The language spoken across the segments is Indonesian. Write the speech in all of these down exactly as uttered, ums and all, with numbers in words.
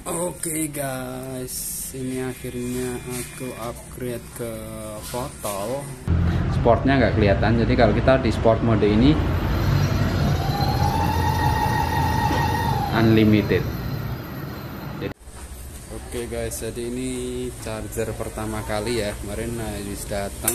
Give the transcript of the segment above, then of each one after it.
Oke guys, ini akhirnya aku upgrade ke foto. Sportnya nggak kelihatan, jadi kalau kita di sport mode ini unlimited. Oke guys, jadi ini charger pertama kali ya. Kemarin habis datang.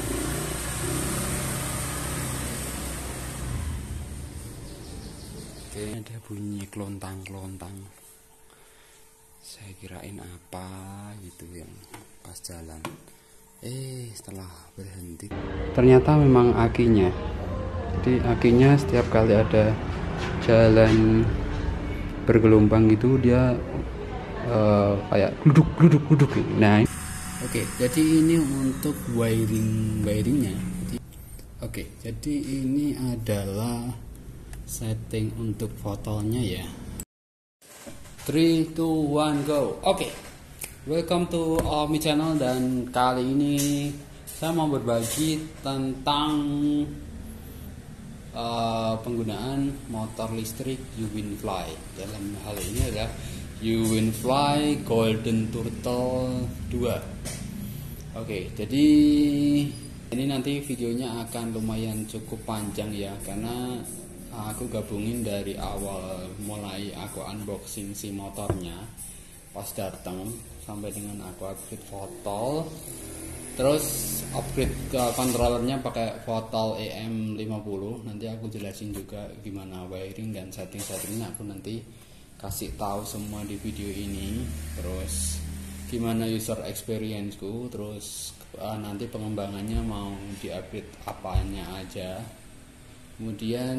Oke, ada bunyi kelontang-kelontang. Saya kirain apa gitu yang pas jalan. Eh, setelah berhenti ternyata memang akinya. Jadi akinya setiap kali ada jalan bergelombang gitu dia uh, kayak gluduk-gluduk-gluduk gitu. Nah, oke, okay, jadi ini untuk wiring wiringnya. Oke, okay, jadi ini adalah setting untuk fotonya ya. three, two, one, go. Oke, okay. Welcome to Almi Channel, dan kali ini saya mau berbagi tentang uh, penggunaan motor listrik Uwinfly. Dalam hal ini adalah Uwinfly Golden Turtle dua. Oke, okay, jadi ini nanti videonya akan lumayan cukup panjang ya, karena aku gabungin dari awal mulai aku unboxing si motornya pas datang sampai dengan aku upgrade foto, terus upgrade ke controllernya pakai Fotal E M lima puluh. Nanti aku jelasin juga gimana wiring dan setting-settingnya, aku nanti kasih tahu semua di video ini. Terus gimana user experience-ku, terus uh, nanti pengembangannya mau di-upgrade apanya aja. Kemudian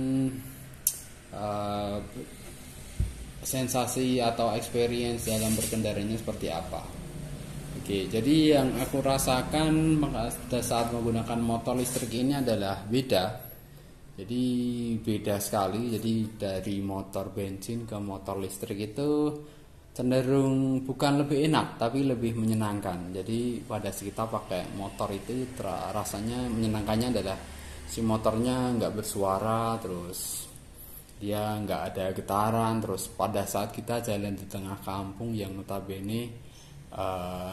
uh, sensasi atau experience dalam berkendaranya seperti apa. Oke, jadi yang aku rasakan pada saat menggunakan motor listrik ini adalah beda. Jadi beda sekali. Jadi dari motor bensin ke motor listrik itu cenderung bukan lebih enak, tapi lebih menyenangkan. Jadi pada saat kita pakai motor itu rasanya menyenangkannya adalah si motornya nggak bersuara, terus dia nggak ada getaran. Terus pada saat kita jalan di tengah kampung yang notabene uh,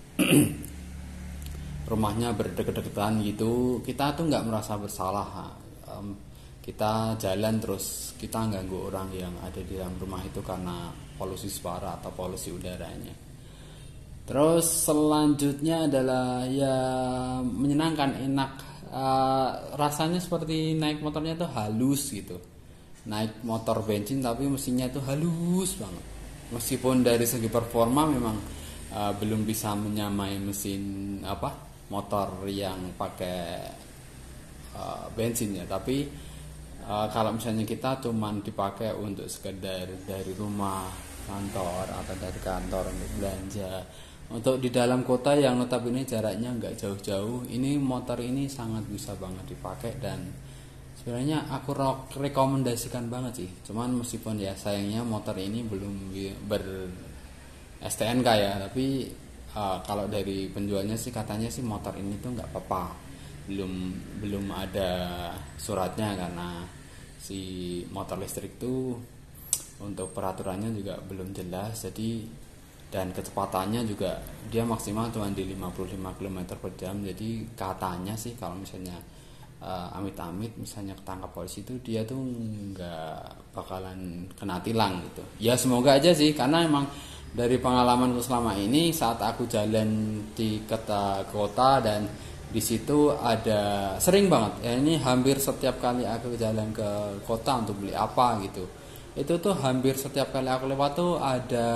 rumahnya berdeket-deketan gitu, kita tuh nggak merasa bersalah. Um, kita jalan terus kita ganggu orang yang ada di dalam rumah itu karena polusi suara atau polusi udaranya. Terus selanjutnya adalah ya menyenangkan, enak. Uh, rasanya seperti naik motornya tuh halus gitu, naik motor bensin tapi mesinnya tuh halus banget. Meskipun dari segi performa memang uh, belum bisa menyamai mesin apa motor yang pakai uh, bensin ya, tapi uh, kalau misalnya kita cuman dipakai untuk sekedar dari rumah kantor atau dari kantor untuk belanja, untuk di dalam kota yang notabene jaraknya nggak jauh-jauh, ini motor ini sangat bisa banget dipakai. Dan sebenarnya aku rekomendasikan banget sih. Cuman meskipun ya sayangnya motor ini belum ber S T N K ya, tapi uh, kalau dari penjualnya sih katanya sih motor ini tuh nggak apa-apa, belum belum ada suratnya, karena si motor listrik tuh untuk peraturannya juga belum jelas. Jadi dan kecepatannya juga dia maksimal cuma di lima puluh lima kilometer per jam. Jadi katanya sih kalau misalnya uh, amit-amit misalnya ketangkap polisi itu dia tuh nggak bakalan kena tilang gitu ya. Semoga aja sih, karena emang dari pengalamanku selama ini saat aku jalan di kota kota dan di situ ada sering banget ya, ini hampir setiap kali aku jalan ke kota untuk beli apa gitu, itu tuh hampir setiap kali aku lewat tuh ada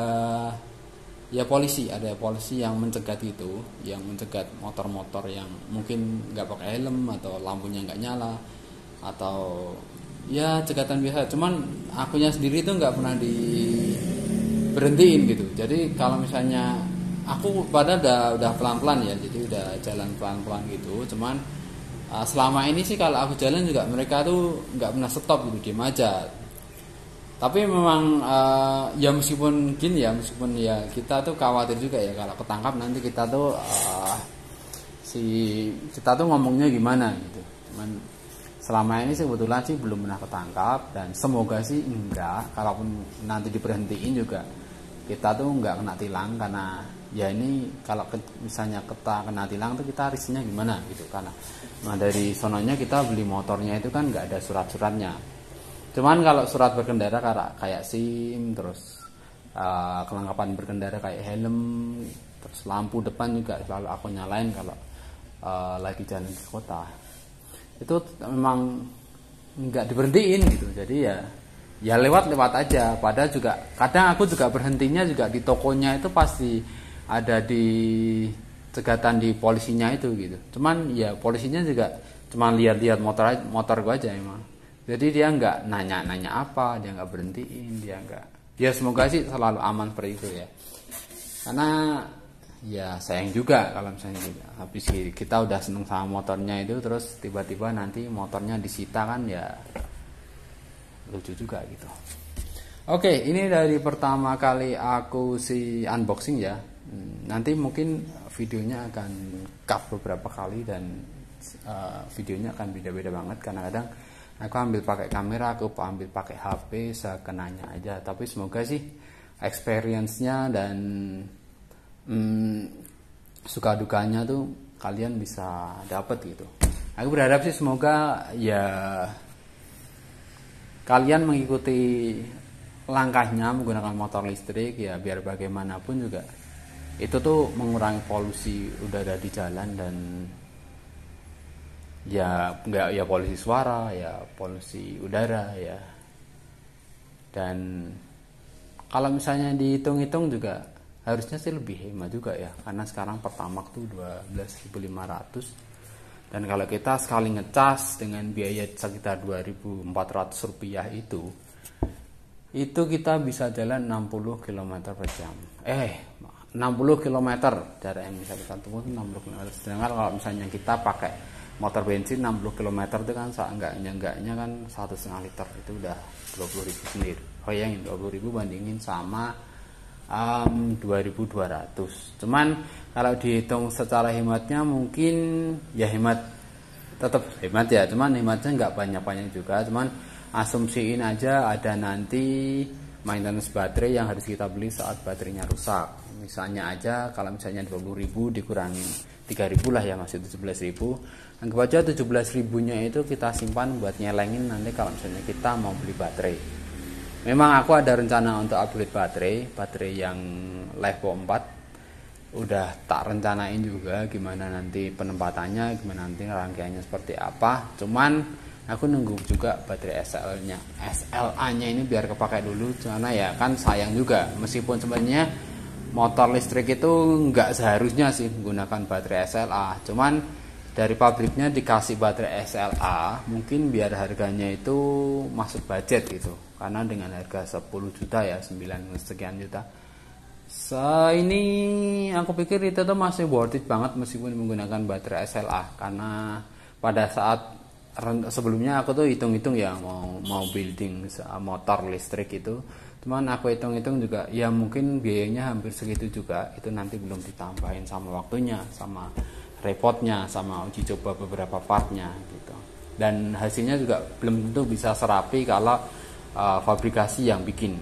ya polisi, ada polisi yang mencegat itu, yang mencegat motor-motor yang mungkin nggak pakai helm atau lampunya nggak nyala, atau ya cegatan biasa. Cuman akunya sendiri tuh nggak pernah diberhentiin gitu. Jadi kalau misalnya aku pada udah udah pelan-pelan ya, jadi udah jalan pelan-pelan gitu. Cuman uh, selama ini sih kalau aku jalan juga mereka tuh nggak pernah stop gitu, diem aja. Tapi memang uh, ya meskipun gini ya, meskipun ya kita tuh khawatir juga ya kalau ketangkap nanti kita tuh uh, si kita tuh ngomongnya gimana gitu. Cuman selama ini sebetulnya sih belum pernah ketangkap, dan semoga sih enggak. Kalaupun nanti diberhentiin juga kita tuh nggak kena tilang, karena ya ini kalau ke, misalnya kita kena tilang tuh kita risikonya gimana gitu, karena nah dari sononya kita beli motornya itu kan nggak ada surat-suratnya. Cuman kalau surat berkendara kayak kayak SIM, terus uh, kelengkapan berkendara kayak helm, terus lampu depan juga selalu aku nyalain kalau uh, lagi jalan ke kota. Itu memang nggak diberhentiin gitu, jadi ya ya lewat-lewat aja. Padahal juga kadang aku juga berhentinya juga di tokonya itu pasti ada di cegatan di polisinya itu gitu. Cuman ya polisinya juga cuman lihat-lihat motor motor gua aja emang. Jadi dia nggak nanya-nanya apa, dia nggak berhentiin, dia nggak. Ya semoga sih selalu aman seperti itu ya. Karena ya sayang juga kalau misalnya habis kita udah seneng sama motornya itu terus tiba-tiba nanti motornya disita kan, ya lucu juga gitu. Oke, ini dari pertama kali aku si unboxing ya. Nanti mungkin videonya akan cut beberapa kali dan uh, videonya akan beda-beda banget, karena kadang aku ambil pakai kamera, aku ambil pakai H P, sekenanya aja. Tapi semoga sih experience-nya dan hmm, suka dukanya tuh kalian bisa dapet gitu. Aku berharap sih semoga ya kalian mengikuti langkahnya menggunakan motor listrik ya, biar bagaimanapun juga itu tuh mengurangi polusi udara di jalan, dan ya enggak ya polusi suara, ya polusi udara ya. Dan kalau misalnya dihitung-hitung juga harusnya sih lebih hemat juga ya, karena sekarang Pertamax tuh dua belas ribu lima ratus, dan kalau kita sekali ngecas dengan biaya sekitar dua ribu empat ratus rupiah itu itu kita bisa jalan enam puluh kilometer per jam. Eh enam puluh kilometer jarak yang bisa kita tempuh enam puluh kilometer. Sedangkan kalau misalnya kita pakai motor bensin enam puluh kilometer itu kan seenggaknya enggaknya kan satu setengah liter, itu udah dua puluh ribu sendiri. Bayangin dua puluh ribu bandingin sama um, dua ribu dua ratus. Cuman kalau dihitung secara hematnya mungkin ya hemat, tetap hemat ya, cuman hematnya nggak banyak-banyak juga. Cuman asumsiin aja ada nanti maintenance baterai yang harus kita beli saat baterainya rusak. Misalnya aja kalau misalnya dua puluh ribu dikurangi tiga ribu lah ya, masih tujuh belas ribu. Anggap aja tujuh belas ribunya itu kita simpan buat nyelengin nanti kalau misalnya kita mau beli baterai. Memang aku ada rencana untuk upgrade baterai, baterai yang Levo empat. Udah tak rencanain juga gimana nanti penempatannya, gimana nanti rangkaiannya seperti apa. Cuman aku nunggu juga baterai S L-nya, S L A-nya ini biar kepakai dulu, karena ya kan sayang juga. Meskipun sebenarnya motor listrik itu nggak seharusnya sih menggunakan baterai S L A, cuman dari pabriknya dikasih baterai S L A mungkin biar harganya itu masuk budget gitu, karena dengan harga sepuluh juta ya, sembilan sekian juta. So ini aku pikir itu tuh masih worth it banget meskipun menggunakan baterai S L A, karena pada saat sebelumnya aku tuh hitung-hitung ya mau mau building motor listrik itu, cuman aku hitung-hitung juga ya mungkin biayanya hampir segitu juga. Itu nanti belum ditambahin sama waktunya, sama repotnya, sama uji coba beberapa partnya gitu. Dan hasilnya juga belum tentu bisa serapi kalau uh, fabrikasi yang bikin.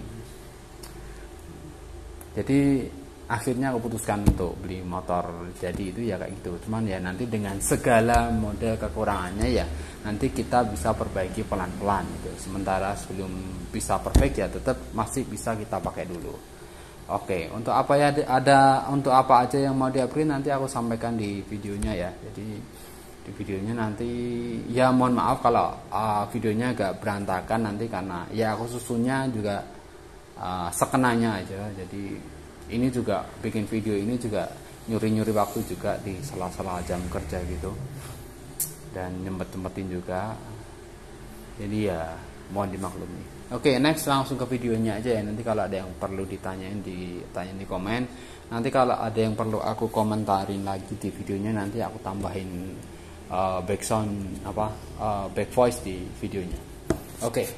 Jadi akhirnya aku putuskan untuk beli motor jadi itu ya kayak gitu. Cuman ya nanti dengan segala model kekurangannya ya nanti kita bisa perbaiki pelan-pelan gitu. Sementara sebelum bisa perfect ya tetap masih bisa kita pakai dulu. Oke, untuk apa ya ada untuk apa aja yang mau di-upgrade nanti aku sampaikan di videonya ya. Jadi di videonya nanti ya mohon maaf kalau uh, videonya agak berantakan nanti, karena ya aku susunnya juga uh, sekenanya aja. Jadi ini juga bikin video ini juga nyuri-nyuri waktu juga di sela-sela jam kerja gitu, dan nyempet-nyempetin juga. Jadi ya mohon dimaklumi. Oke, okay, next langsung ke videonya aja ya. Nanti kalau ada yang perlu ditanyain ditanyain di komen. Nanti kalau ada yang perlu aku komentarin lagi di videonya nanti aku tambahin uh, background apa uh, back voice di videonya. Oke. Okay.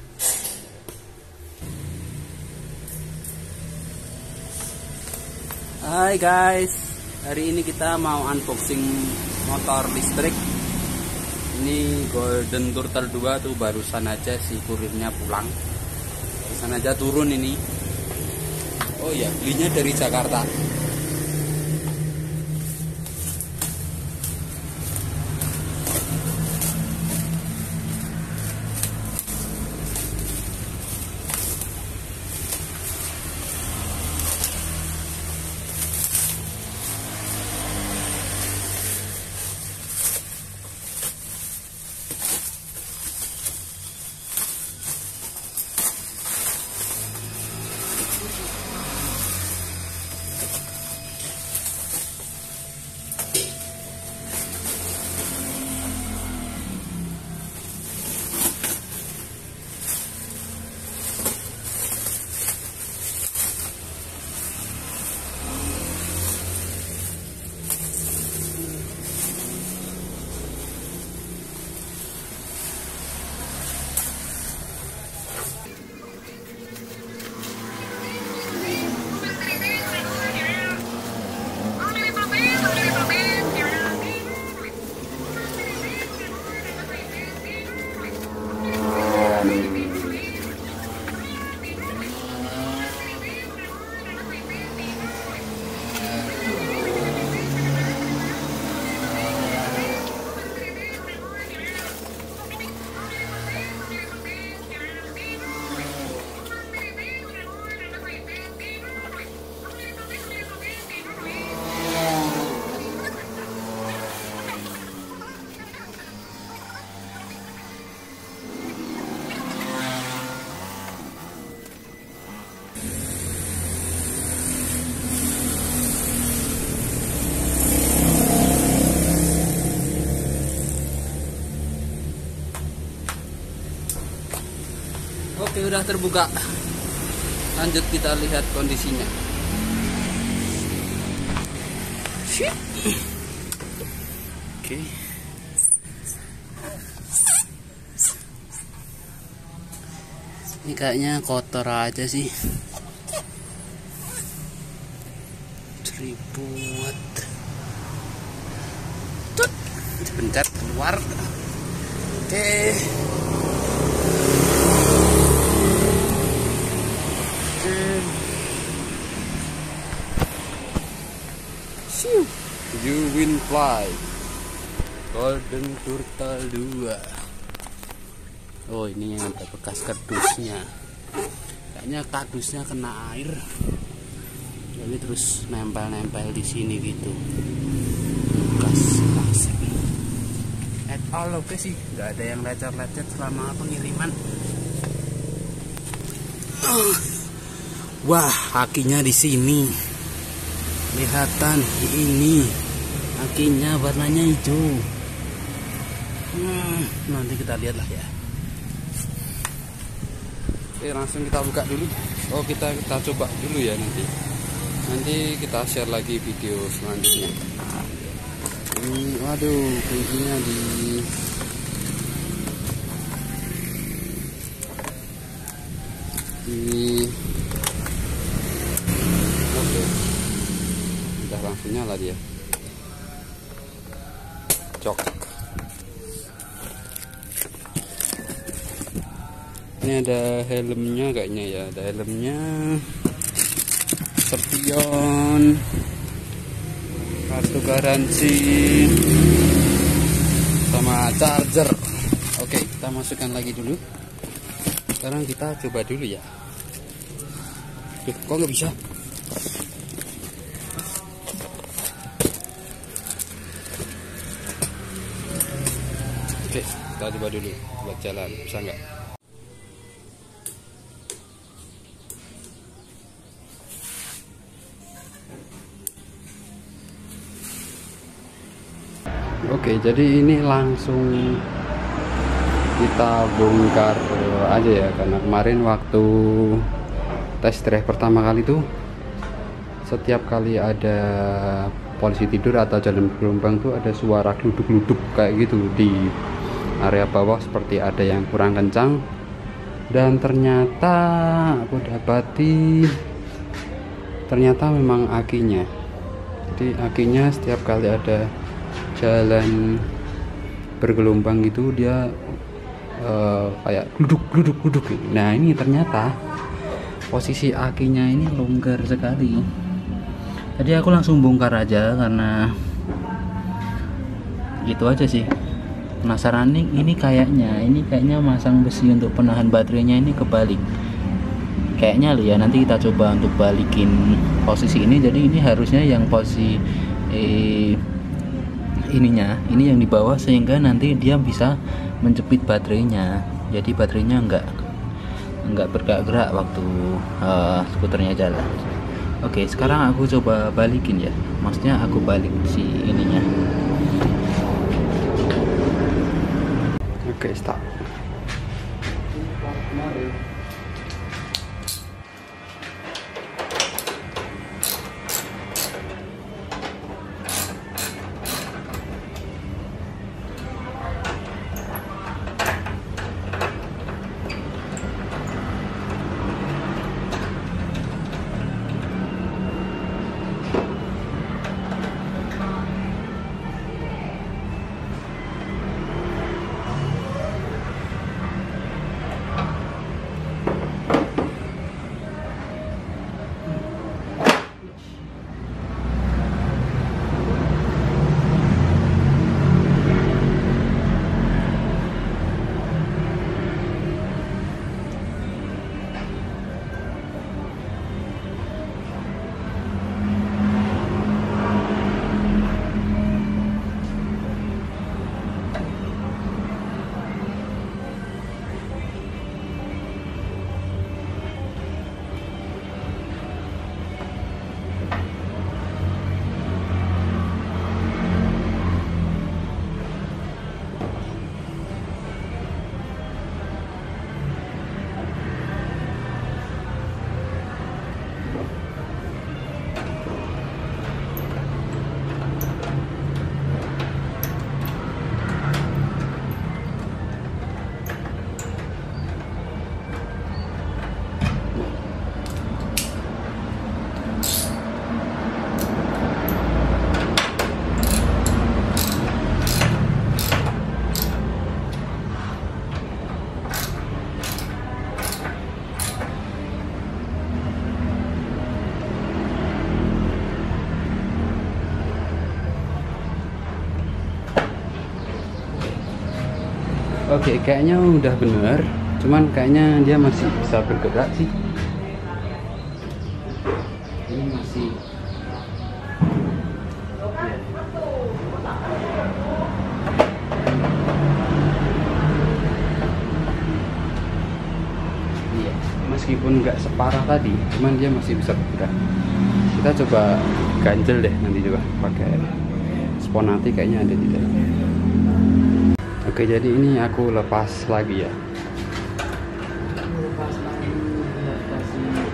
Hai guys, hari ini kita mau unboxing motor listrik. Ini Golden Turtle dua tuh barusan aja si kurirnya pulang. Barusan aja turun ini. Oh iya, belinya dari Jakarta. Oke, udah terbuka. Lanjut kita lihat kondisinya. Oke. Ini kayaknya kotor aja sih. Ribut. Tut, dipencet keluar. Oke. You win fly Golden Turtle dua. Oh, ini yang ada bekas kardusnya. Kayaknya kardusnya kena air, jadi terus nempel-nempel di sini gitu. Bekas plastik. At all oke sih, nggak ada yang lecet-lecet selama pengiriman. Wah, kakinya di sini. Kelihatan ini kakinya warnanya hijau. Hmm, nanti kita lihat lah ya. Oke, langsung kita buka dulu. Oh, kita kita coba dulu ya nanti. Nanti kita share lagi video selanjutnya. Ini, waduh, kuncinya di di. Oke. Langsung nyala dia. Cok. Ini ada helmnya kayaknya ya, ada helmnya, spion, kartu garansi, sama charger. Oke, kita masukkan lagi dulu. Sekarang kita coba dulu ya. Duh, kok nggak bisa? Oke, kita coba dulu buat jalan, bisa nggak? Oke, jadi ini langsung kita bongkar aja ya, karena kemarin waktu tes drive pertama kali tuh, setiap kali ada polisi tidur atau jalan bergelombang tuh ada suara gluduk-gluduk kayak gitu di area bawah, seperti ada yang kurang kencang. Dan ternyata aku dapati ternyata memang akinya. Jadi akinya setiap kali ada jalan bergelombang gitu dia uh, kayak gluduk-gluduk-gluduk. Nah, ini ternyata posisi akinya ini longgar sekali. Jadi aku langsung bongkar aja karena gitu aja sih. Penasaran nih, ini kayaknya ini kayaknya masang besi untuk penahan baterainya ini kebalik. Kayaknya loh ya, nanti kita coba untuk balikin posisi ini. Jadi ini harusnya yang posisi eh, ininya, ini yang di bawah, sehingga nanti dia bisa menjepit baterainya. Jadi baterainya enggak enggak bergerak-gerak waktu uh, skuternya jalan. Oke, sekarang aku coba balikin ya. Maksudnya aku balik si ininya. Oke, start. Oke, kayaknya udah bener, cuman kayaknya dia masih bisa bergerak sih. Ini masih iya, meskipun nggak separah tadi, cuman dia masih bisa bergerak. Kita coba ganjel deh nanti, coba pakai Sponati, kayaknya ada di dalam. Oke, jadi ini aku lepas lagi ya. Lepas lagi, lepas lagi.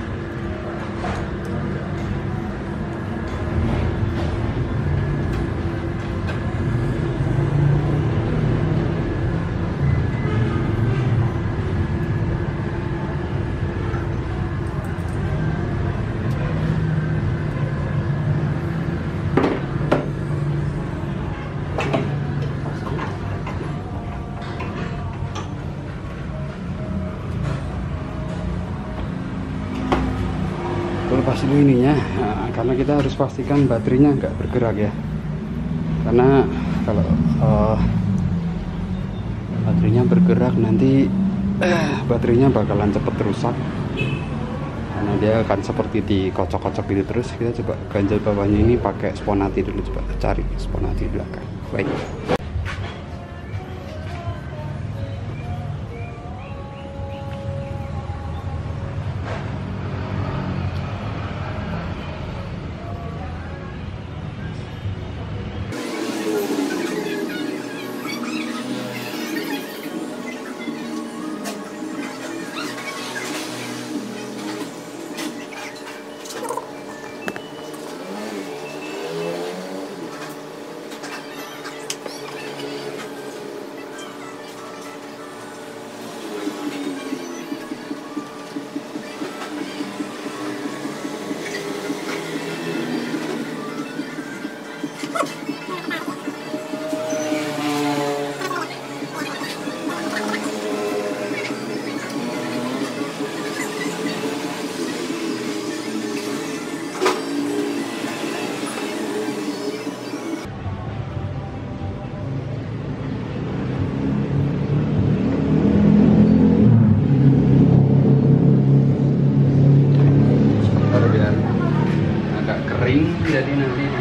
Lepas dulu ininya, nah, karena kita harus pastikan baterainya nggak bergerak ya, karena kalau uh, baterainya bergerak nanti uh, baterainya bakalan cepet rusak, karena dia akan seperti dikocok-kocok gitu terus. Kita coba ganjel bawahnya ini pakai Sponati dulu, coba cari Sponati di belakang. Baik.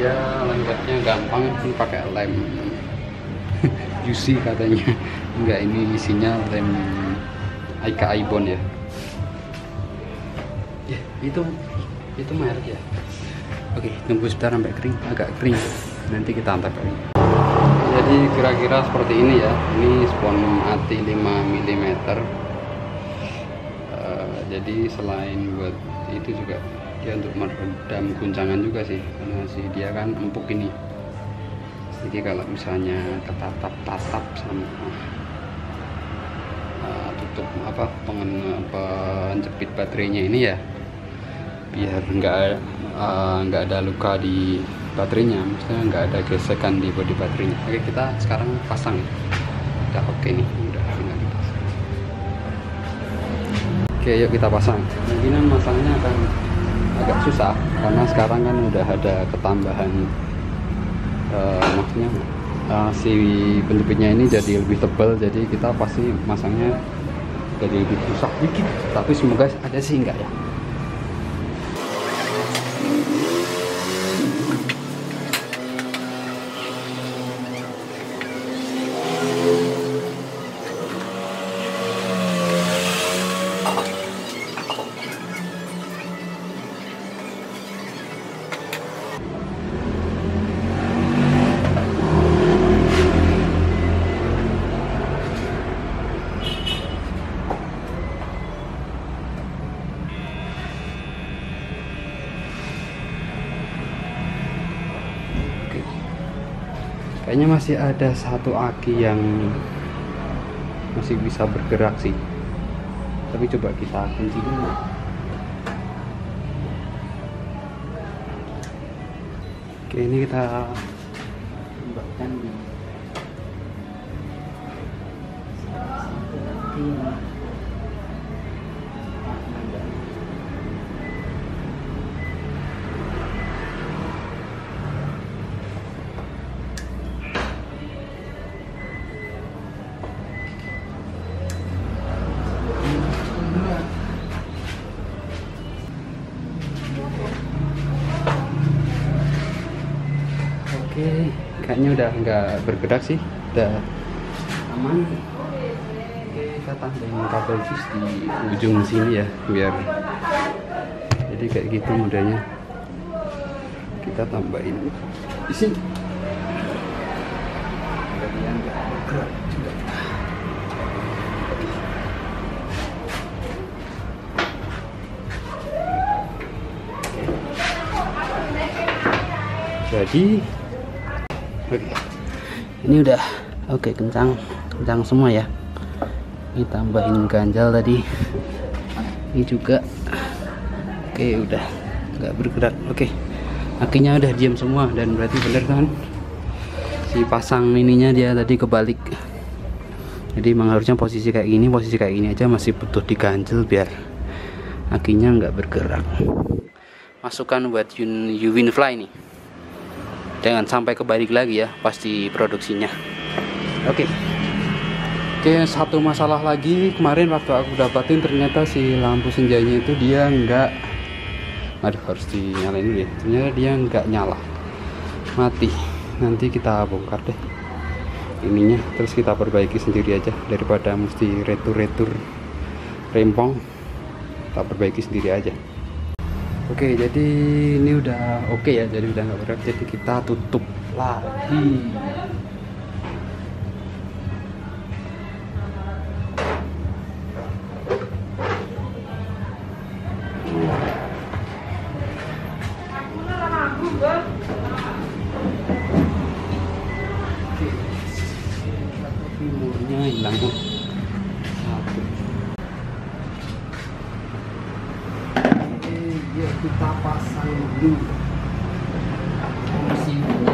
dia lengkapnya gampang sih, pakai lem U C katanya. Enggak, ini isinya lem Aika Ibon ya. Ya itu itu merek ya. Oke, tunggu sebentar sampai kering, agak kering, nanti kita antep lagi. Jadi kira-kira seperti ini ya. Ini spon ATI lima milimeter. Uh, jadi selain buat itu juga dia untuk meredam guncangan juga sih, karena si dia kan empuk ini. Jadi kalau misalnya ketatap-tatap sama uh, tutup apa pengen penjepit baterainya ini ya, biar nggak nggak uh, ada luka di baterainya, maksudnya nggak ada gesekan di bodi baterainya. Oke, kita sekarang pasang. Udah oke nih, udah tinggal dipasang. Oke, yuk kita pasang. Mungkin masangnya akan agak susah karena sekarang kan udah ada ketambahan uh, maksudnya uh, si penjepitnya ini jadi lebih tebal, jadi kita pasti masangnya jadi lebih susah dikit, tapi semoga ada sih enggak ya. Kayaknya masih ada satu aki yang masih bisa bergerak sih, tapi coba kita kunci dulu. Oke, ini kita tambahkan di Oke, kayaknya udah nggak bergerak sih, udah aman. Oke, kita tambahin kabel fuse di ujung sini ya, biar jadi kayak gitu modelnya. Kita tambahin di sini. Biar dia nggak bergerak juga. Jadi oke, ini udah oke, kencang kencang semua ya. Ini tambahin ganjal tadi, ini juga oke, udah nggak bergerak. Oke, akinya udah diam semua, dan berarti bener kan si pasang ininya dia tadi kebalik. Jadi memang harusnya posisi kayak gini, posisi kayak gini aja masih butuh diganjel biar akinya nggak bergerak. Masukkan buat U-Winfly nih, jangan sampai kebalik lagi ya pasti produksinya. Oke. Oke, satu masalah lagi, kemarin waktu aku dapatin ternyata si lampu senjanya itu dia nggak, aduh harus dinyalain dulu ya, ternyata dia nggak nyala, mati. Nanti kita bongkar deh ininya, terus kita perbaiki sendiri aja daripada mesti retur-retur rempong, kita perbaiki sendiri aja. Oke, jadi ini udah oke ya, jadi udah nggak berat, jadi kita tutup lagi. Timurnya hilang tuh satu. Oke, yuk kita pasang dulu mesinnya.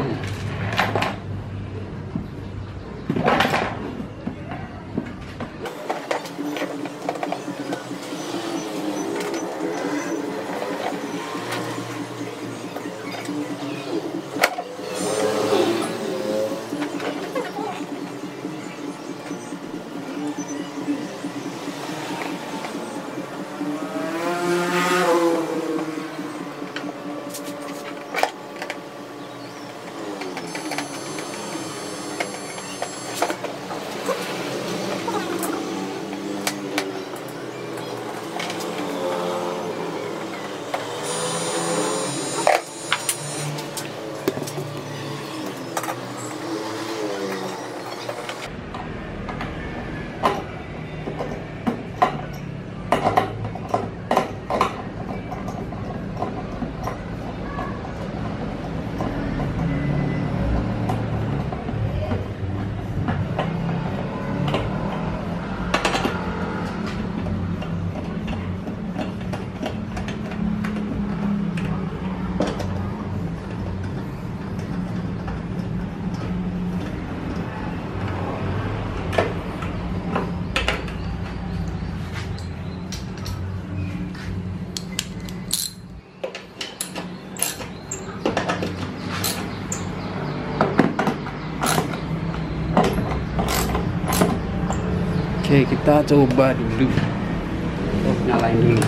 Oke, kita coba dulu. Oh, nyalain dulu.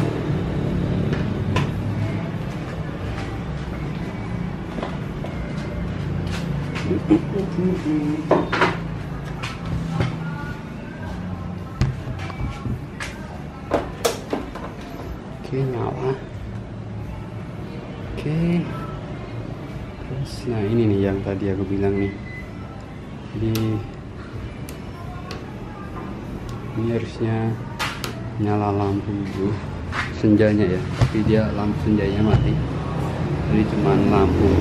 Oke, nyala. Oke. Terus, nah ini nih yang tadi aku bilang nih. Jadi ini harusnya nyala lampu senjanya ya, tapi dia lampu senjanya mati. Jadi cuman lampu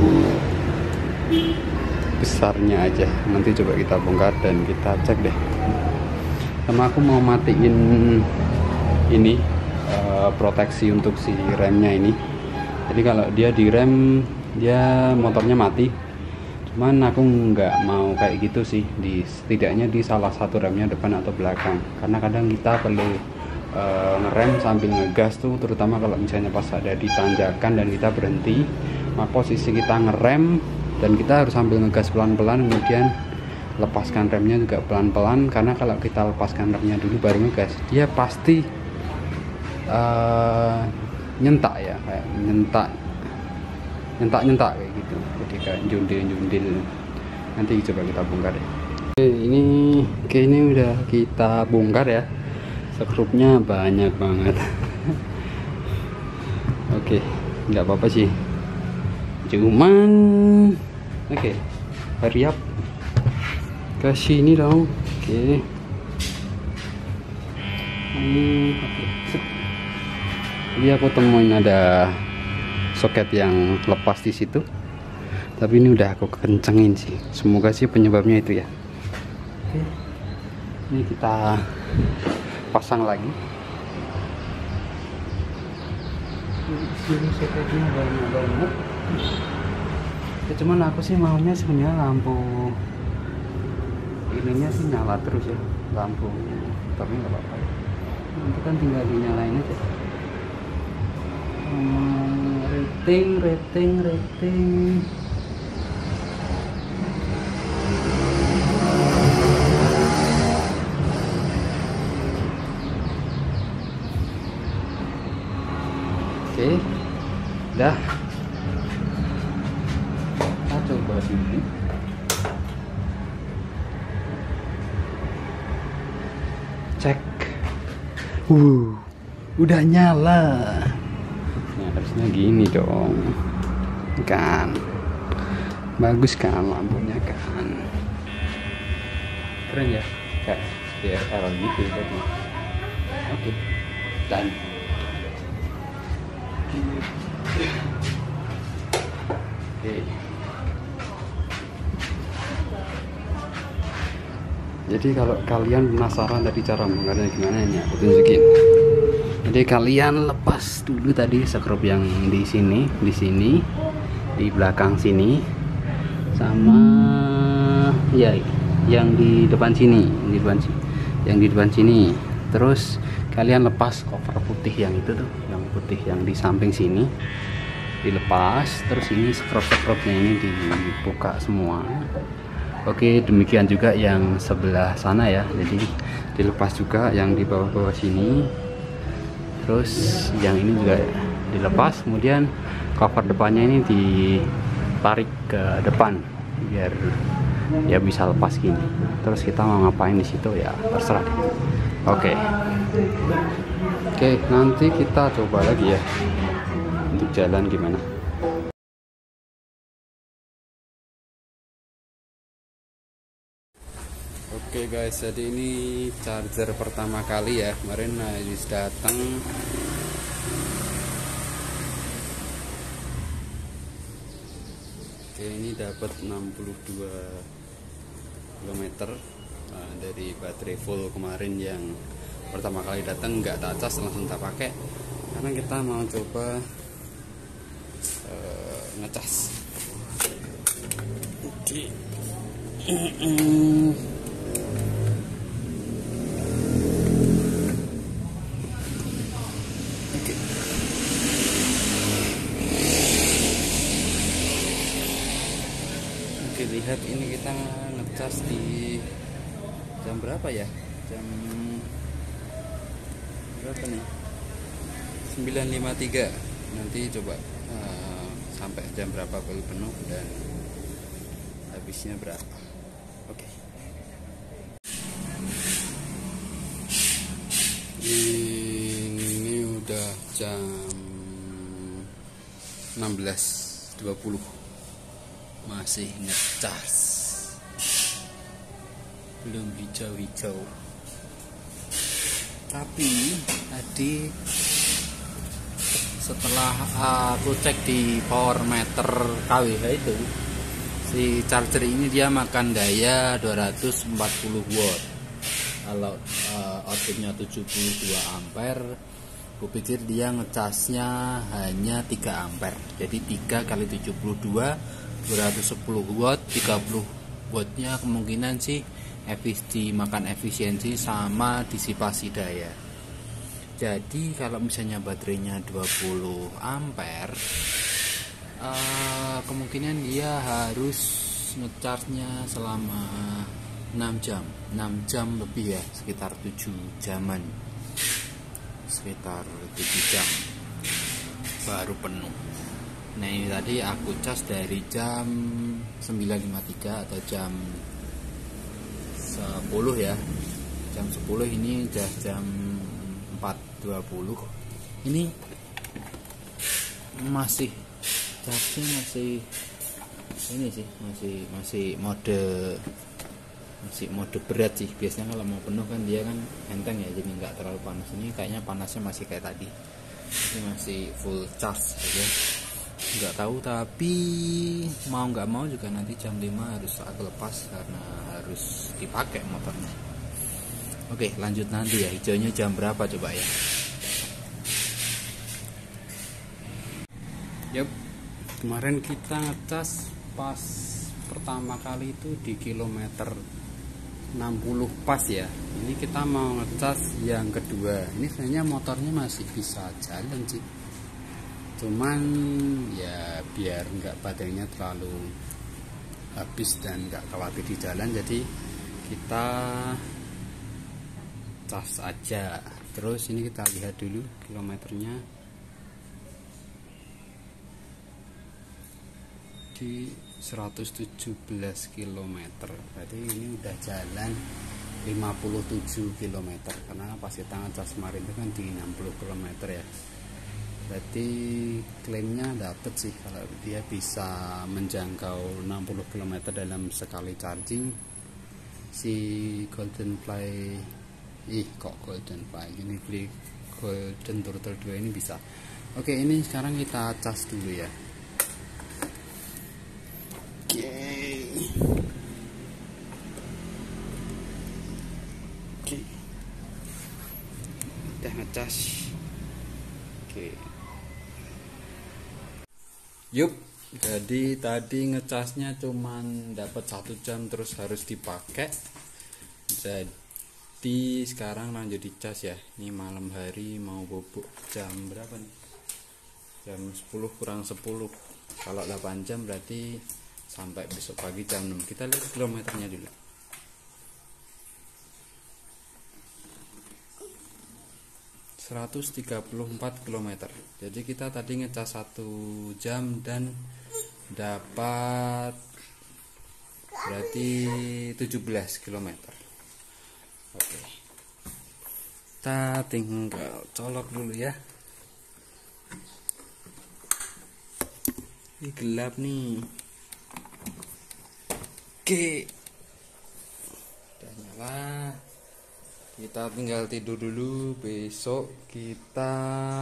besarnya aja. Nanti coba kita bongkar dan kita cek deh. Sama aku mau matiin ini uh, proteksi untuk si remnya ini. Jadi kalau dia direm, dia motornya mati. Cuman aku nggak mau kayak gitu sih, di setidaknya di salah satu remnya depan atau belakang. Karena kadang kita perlu uh, ngerem sambil ngegas tuh, terutama kalau misalnya pas ada di tanjakan dan kita berhenti, maka posisi kita ngerem dan kita harus sambil ngegas pelan-pelan, kemudian lepaskan remnya juga pelan-pelan. Karena kalau kita lepaskan remnya dulu baru ngegas, dia pasti uh, nyentak ya, kayak nyentak nyentak-nyentak kayak gitu. Jadi kayak jundil-jundil. Nanti coba kita bongkar ya. Oke, ini oke ini udah kita bongkar ya. Skrupnya banyak banget. Oke, nggak apa-apa sih. Cuman oke, hurry up. Ke sini dong. Oke. Hmm, oke. Jadi aku temuin ada soket yang lepas di situ. Tapi ini udah aku kencengin sih. Semoga sih penyebabnya itu ya. Oke. Ini kita pasang lagi. Sini soketnya banyak banget. Ya, cuman aku sih maunya sebenarnya lampu ininya sih nyala terus ya, lampu, tapi nggak apa-apa. Nanti kan tinggal dinyalain aja. Hmm, rating, rating, rating. Oke, udah. Kita coba dulu. Cek. Uh, udah nyala. Nah, harusnya gini dong. Kan. Bagus kan lampunya kan. Keren ya? Kayak D S L R gitu tadi. Oke. Dan Oke. Jadi kalau kalian penasaran tadi cara bongkarnya gimana, ini aku tunjukin. Jadi kalian lepas dulu tadi skrup yang di sini, di sini, di belakang sini, sama ya yang di depan sini, di depan sini, yang di depan sini. Terus kalian lepas cover putih yang itu tuh, yang putih yang di samping sini, dilepas. Terus ini skrup-skrupnya ini dibuka semua. Oke, demikian juga yang sebelah sana ya. Jadi dilepas juga yang di bawah-bawah sini. Terus yang ini juga dilepas. Kemudian cover depannya ini ditarik ke depan biar ya bisa lepas gini. Terus kita mau ngapain di situ ya terserah. Oke. Oke, nanti kita coba lagi ya untuk jalan gimana. Oke guys, jadi ini charger pertama kali ya. Kemarin habis datang. Oke, ini dapat enam puluh dua kilometer nah, dari baterai full kemarin yang pertama kali datang, nggak tak cas langsung tak pakai karena kita mau coba uh, ngecas. Oke. Oke, lihat ini kita ngecas di jam berapa ya? jam berapa nih? sembilan lima puluh tiga. Nanti coba uh, sampai jam berapa baru penuh dan habisnya berapa. Oke. Okay. Ini udah jam enam belas dua puluh, masih ngecas, belum hijau-hijau. Tapi tadi setelah aku cek di power meter K W H itu, si charger ini dia makan daya dua ratus empat puluh watt. Kalau uh, outputnya tujuh puluh dua ampere, aku pikir dia ngecasnya hanya tiga ampere. Jadi tiga kali tujuh puluh dua, dua ratus sepuluh watt, tiga puluh wattnya kemungkinan sih efisi makan efisiensi sama disipasi daya. Jadi kalau misalnya baterainya dua puluh ampere, uh, kemungkinan dia harus ngecharge-nya selama enam jam, enam jam lebih ya, sekitar tujuh jaman, sekitar tujuh jam baru penuh. Nah ini tadi aku cas dari jam sembilan lima puluh tiga atau jam sepuluh ya, jam sepuluh, ini udah jam empat dua puluh. Ini masih charge masih ini sih, masih masih mode masih mode berat sih. Biasanya kalau mau penuh kan dia kan enteng ya, jadi nggak terlalu panas. Ini kayaknya panasnya masih kayak tadi, ini masih full charge aja. Nggak tahu, tapi mau nggak mau juga nanti jam lima harus aku lepas karena harus dipakai motornya. Oke lanjut nanti ya, hijaunya jam berapa coba ya. Yup, kemarin kita ngecas pas pertama kali itu di kilometer enam puluh pas ya. Ini kita mau ngecas yang kedua. Ini sebenarnya motornya masih bisa jalan sih, cuman ya biar nggak baterainya terlalu habis dan nggak khawatir di jalan, jadi kita cas aja. Terus ini kita lihat dulu kilometernya di seratus tujuh belas kilometer, berarti ini udah jalan lima puluh tujuh kilometer, karena pas kita ngecas kemarin itu kan di enam puluh kilometer ya. Berarti klaimnya dapet sih kalau dia bisa menjangkau enam puluh kilometer dalam sekali charging. Si Golden Fly, ih kok Golden Fly ini, beli Golden Turtle dua ini bisa. Oke ini sekarang kita cas dulu ya. Oke Oke udah ngecas. Oke yup, jadi tadi ngecasnya cuman dapat satu jam terus harus dipakai. Jadi sekarang lanjut dicas ya. Ini malam hari mau bobok jam berapa nih? Jam sepuluh kurang sepuluh. Kalau delapan jam berarti sampai besok pagi jam enam. Kita lihat kilometernya dulu. seratus tiga puluh empat kilometer. Jadi kita tadi ngecas satu jam dan dapat berarti tujuh belas kilometer. Oke. Kita tinggal colok dulu ya. Ini gelap nih. Oke. Udah nyala. Kita tinggal tidur dulu, besok kita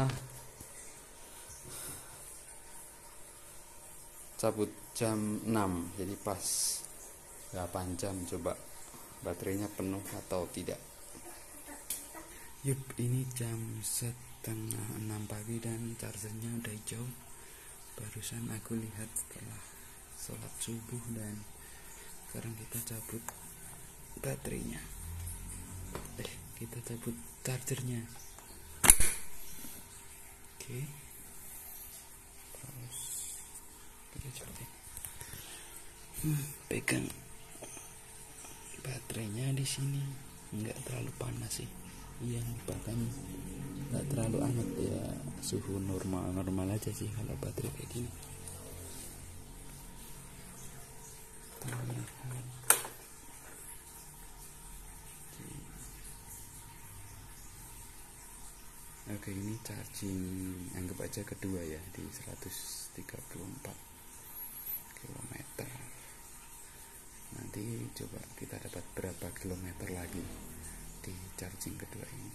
cabut jam enam, jadi pas delapan jam. Coba baterainya penuh atau tidak. Yup, ini jam setengah enam pagi dan chargernya udah hijau. Barusan aku lihat setelah sholat subuh, dan sekarang kita cabut baterainya. Eh, kita cabut chargernya. Oke. Terus kita coba. Hmm, pegang baterainya di sini. nggak terlalu panas sih, iya bahkan nggak terlalu hangat ya, suhu normal normal aja sih kalau baterai kayak gini. Oke, ini charging anggap aja kedua ya di seratus tiga puluh empat kilometer. Nanti coba kita dapat berapa kilometer lagi di charging kedua ini.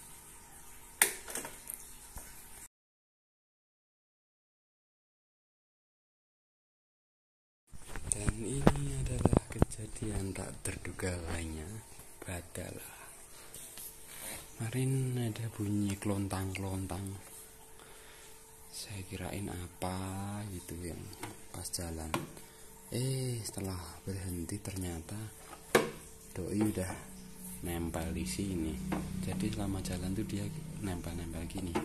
Dan ini adalah kejadian tak terduga lainnya adalah kemarin ada bunyi kelontang-kelontang. Saya kirain apa gitu yang pas jalan. Eh setelah berhenti ternyata doi udah nempel di sini. Jadi selama jalan tuh dia nempel-nempel gini.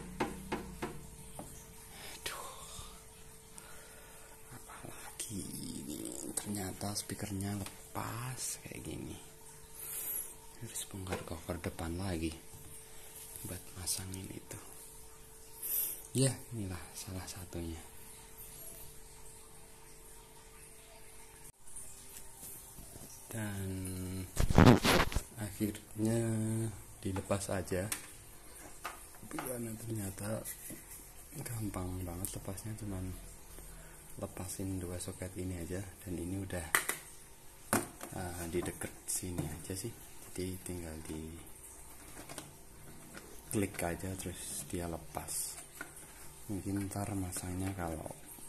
Aduh, apalagi ini ternyata speakernya lepas kayak gini. Harus bongkar cover depan lagi buat masangin itu. Ya inilah salah satunya. Dan akhirnya dilepas aja karena ternyata gampang banget lepasnya, cuman lepasin dua soket ini aja, dan ini udah uh, di deket sini aja sih, jadi tinggal di klik aja terus dia lepas. Mungkin ntar masangnya kalau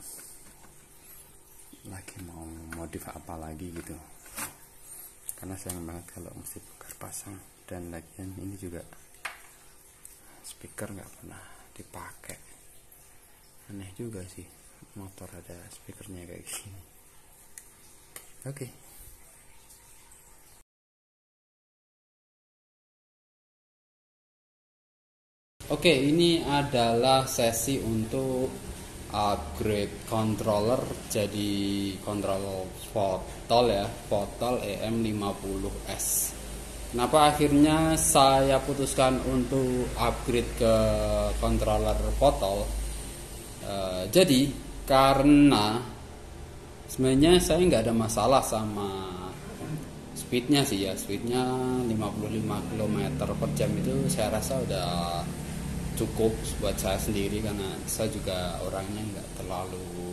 lagi mau modif apa lagi gitu, karena sayang banget kalau mesti bongkar pasang. Dan lagian ini juga speaker nggak pernah dipakai, aneh juga sih motor ada speakernya kayak gini. Oke okay. Oke, ini adalah sesi untuk upgrade controller jadi kontrol Fotol ya, Fotol E M lima puluh S. Kenapa akhirnya saya putuskan untuk upgrade ke controller Fotol? E, jadi karena sebenarnya saya nggak ada masalah sama speednya sih ya, speednya lima puluh lima kilometer per jam itu saya rasa udah cukup buat saya sendiri, karena saya juga orangnya nggak terlalu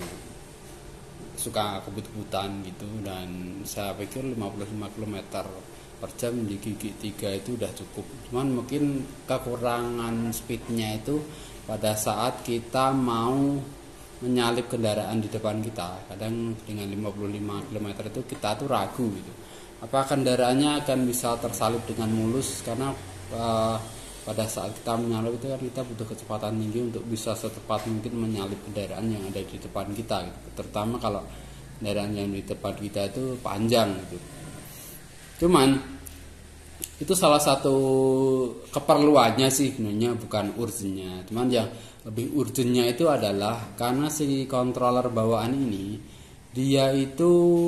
suka kebut-kebutan gitu, dan saya pikir lima puluh lima kilometer per jam di gigi tiga itu udah cukup. Cuman mungkin kekurangan speednya itu pada saat kita mau menyalip kendaraan di depan kita. Kadang dengan lima puluh lima kilometer itu kita tuh ragu gitu, apa kendaraannya akan bisa tersalip dengan mulus, karena uh, pada saat kita menyalip itu kan kita butuh kecepatan tinggi untuk bisa secepat mungkin menyalip kendaraan yang ada di depan kita gitu. Terutama kalau kendaraan yang di depan kita itu panjang gitu. Cuman itu salah satu keperluannya sih sebenarnya, bukan urgennya. Cuman yang lebih urgennya itu adalah karena si controller bawaan ini dia itu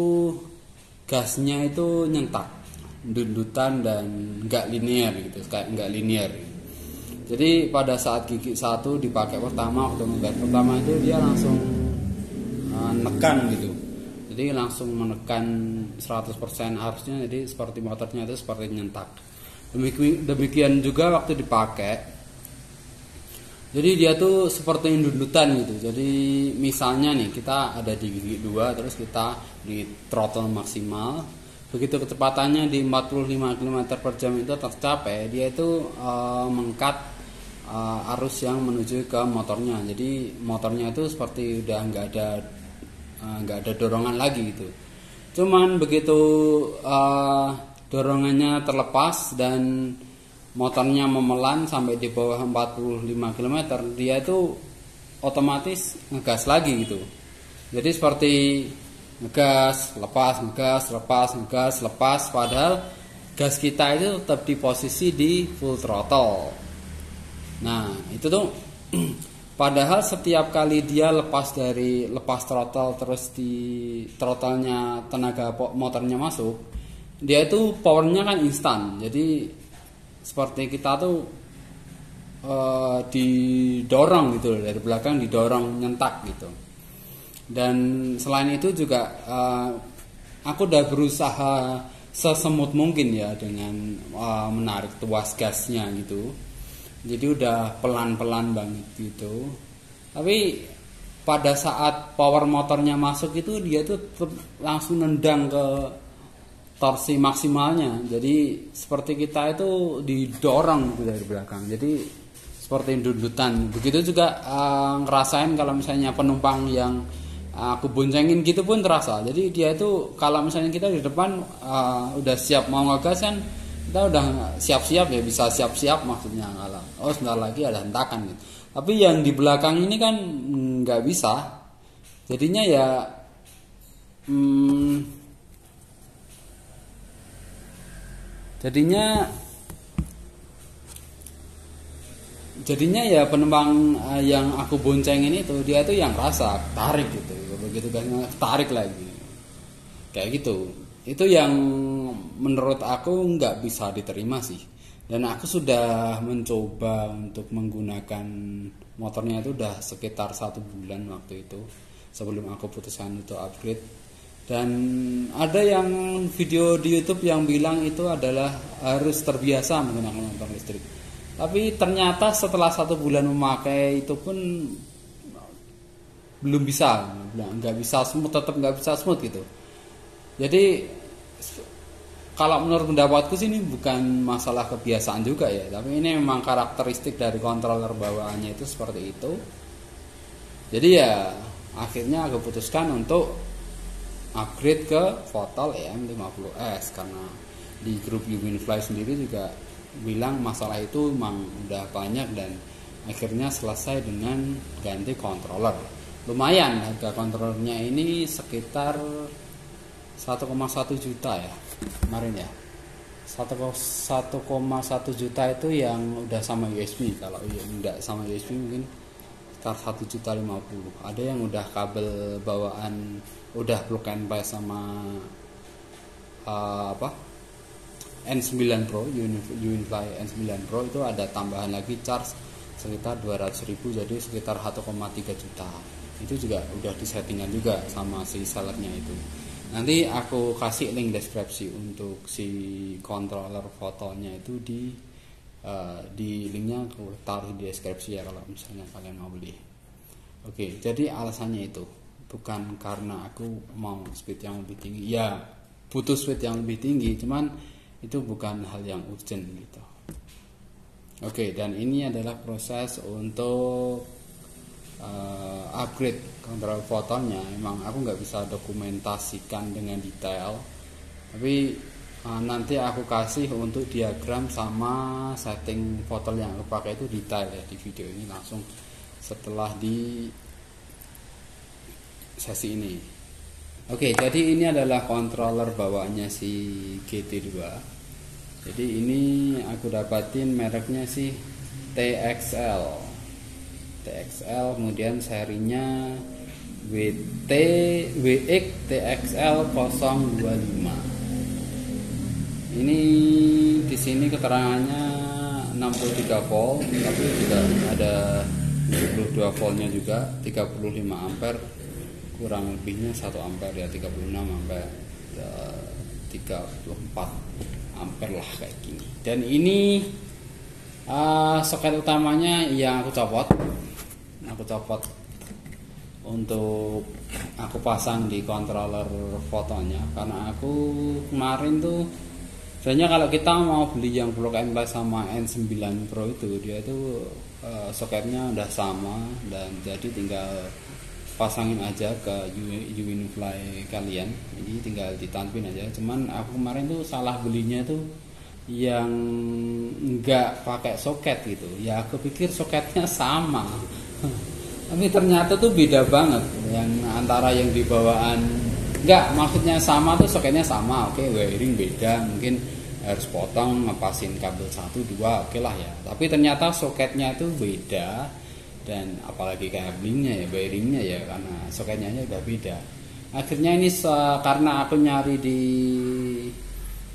gasnya itu nyentak, dundutan dan nggak linear gitu, kayak nggak linear gitu. Jadi pada saat gigi satu dipakai pertama, waktu ngegas pertama itu dia langsung uh, nekan gitu, jadi langsung menekan seratus persen arusnya, jadi seperti motornya itu seperti nyentak. Demikian, demikian juga waktu dipakai, jadi dia tuh seperti dundutan gitu. Jadi misalnya nih kita ada di gigi dua, terus kita di throttle maksimal, begitu kecepatannya di empat puluh lima kilometer per jam itu tercapai, dia itu uh, mengkat uh, arus yang menuju ke motornya. Jadi motornya itu seperti udah nggak ada uh, nggak ada dorongan lagi gitu. Cuman begitu uh, dorongannya terlepas dan motornya memelan sampai di bawah empat puluh lima kilometer, dia itu otomatis ngegas lagi gitu. Jadi seperti ngegas, lepas, ngegas, lepas, ngegas, lepas, padahal gas kita itu tetap di posisi di full throttle. Nah, itu tuh padahal setiap kali dia lepas dari lepas throttle terus di throttle-nya tenaga motornya masuk, dia itu powernya kan instan, jadi seperti kita tuh uh, didorong gitu dari belakang, didorong nyentak gitu. Dan selain itu juga uh, aku udah berusaha sesemut mungkin ya dengan uh, menarik tuas gasnya gitu, jadi udah pelan-pelan banget gitu. Tapi pada saat power motornya masuk itu dia tuh langsung nendang ke torsi maksimalnya, jadi seperti kita itu didorong gitu dari belakang, jadi seperti dundutan. Begitu juga uh, ngerasain kalau misalnya penumpang yang uh, aku boncengin gitu pun terasa. Jadi dia itu kalau misalnya kita di depan uh, udah siap mau ngegas kan, kita udah siap-siap ya, bisa siap-siap maksudnya kalau oh sebentar lagi ada hentakan gitu. Tapi yang di belakang ini kan nggak bisa, jadinya ya hmm, jadinya jadinya ya penumpang yang aku boncengin itu dia itu yang rasa tarik gitu, begitu kan tarik lagi kayak gitu. Itu yang menurut aku nggak bisa diterima sih. Dan aku sudah mencoba untuk menggunakan motornya itu udah sekitar satu bulan waktu itu sebelum aku putuskan untuk upgrade. Dan ada yang video di YouTube yang bilang itu adalah harus terbiasa menggunakan motor listrik. Tapi ternyata setelah satu bulan memakai itu pun belum bisa, nggak bisa smooth, tetap nggak bisa smooth gitu. Jadi kalau menurut pendapatku sih ini bukan masalah kebiasaan juga ya, tapi ini memang karakteristik dari controller bawaannya itu seperti itu. Jadi ya akhirnya aku putuskan untuk upgrade ke Votol E M lima puluh S, karena di grup Uwinfly sendiri juga bilang masalah itu memang udah banyak dan akhirnya selesai dengan ganti controller. Lumayan harga controllernya ini sekitar satu koma satu juta ya kemarin ya. satu koma satu juta itu yang udah sama U S B, kalau enggak sama U S B mungkin sekitar satu juta lima puluh. Ada yang udah kabel bawaan udah plug and play sama uh, apa N sembilan Pro, Uwinfly N sembilan Pro itu ada tambahan lagi charge sekitar dua ratus ribu, jadi sekitar satu koma tiga juta. Itu juga udah disettingan juga sama si sellernya itu. Nanti aku kasih link deskripsi untuk si controller fotonya itu di uh, di linknya aku taruh di deskripsi ya kalau misalnya kalian mau beli. Oke, jadi alasannya itu bukan karena aku mau speed yang lebih tinggi, ya butuh speed yang lebih tinggi, cuman itu bukan hal yang urgent gitu. Oke, dan ini adalah proses untuk uh, upgrade kontrol fotonya. Emang aku nggak bisa dokumentasikan dengan detail, tapi uh, nanti aku kasih untuk diagram sama setting foto yang aku pakai itu detail ya di video ini langsung setelah di sesi ini. Oke, jadi ini adalah controller bawaannya si G T dua. Jadi ini aku dapatin mereknya sih T X L. T X L kemudian serinya W T W X T X L nol dua lima. Ini di sini keterangannya enam puluh tiga volt, tapi juga ada tujuh puluh dua voltnya juga, tiga puluh lima ampere. Kurang lebihnya satu ampere ya, tiga puluh enam ampere, tiga puluh empat ampere lah kayak gini. Dan ini uh, soket utamanya yang aku copot aku copot untuk aku pasang di controller fotonya, karena aku kemarin tuh sebenarnya kalau kita mau beli yang plug and play sama N sembilan Pro itu dia itu uh, soketnya udah sama, dan jadi tinggal pasangin aja ke Uwinfly kalian, ini tinggal ditanpin aja. Cuman aku kemarin tuh salah belinya tuh yang enggak pakai soket gitu ya, aku pikir soketnya sama tapi ternyata tuh beda banget. Yang antara yang di bawaan enggak, maksudnya sama tuh soketnya sama, oke, wiring beda, mungkin harus potong ngepasin kabel satu dua, oke lah ya, tapi ternyata soketnya tuh beda. Dan apalagi cablingnya ya, wiringnya ya, karena soketnya udah beda. Akhirnya ini karena aku nyari di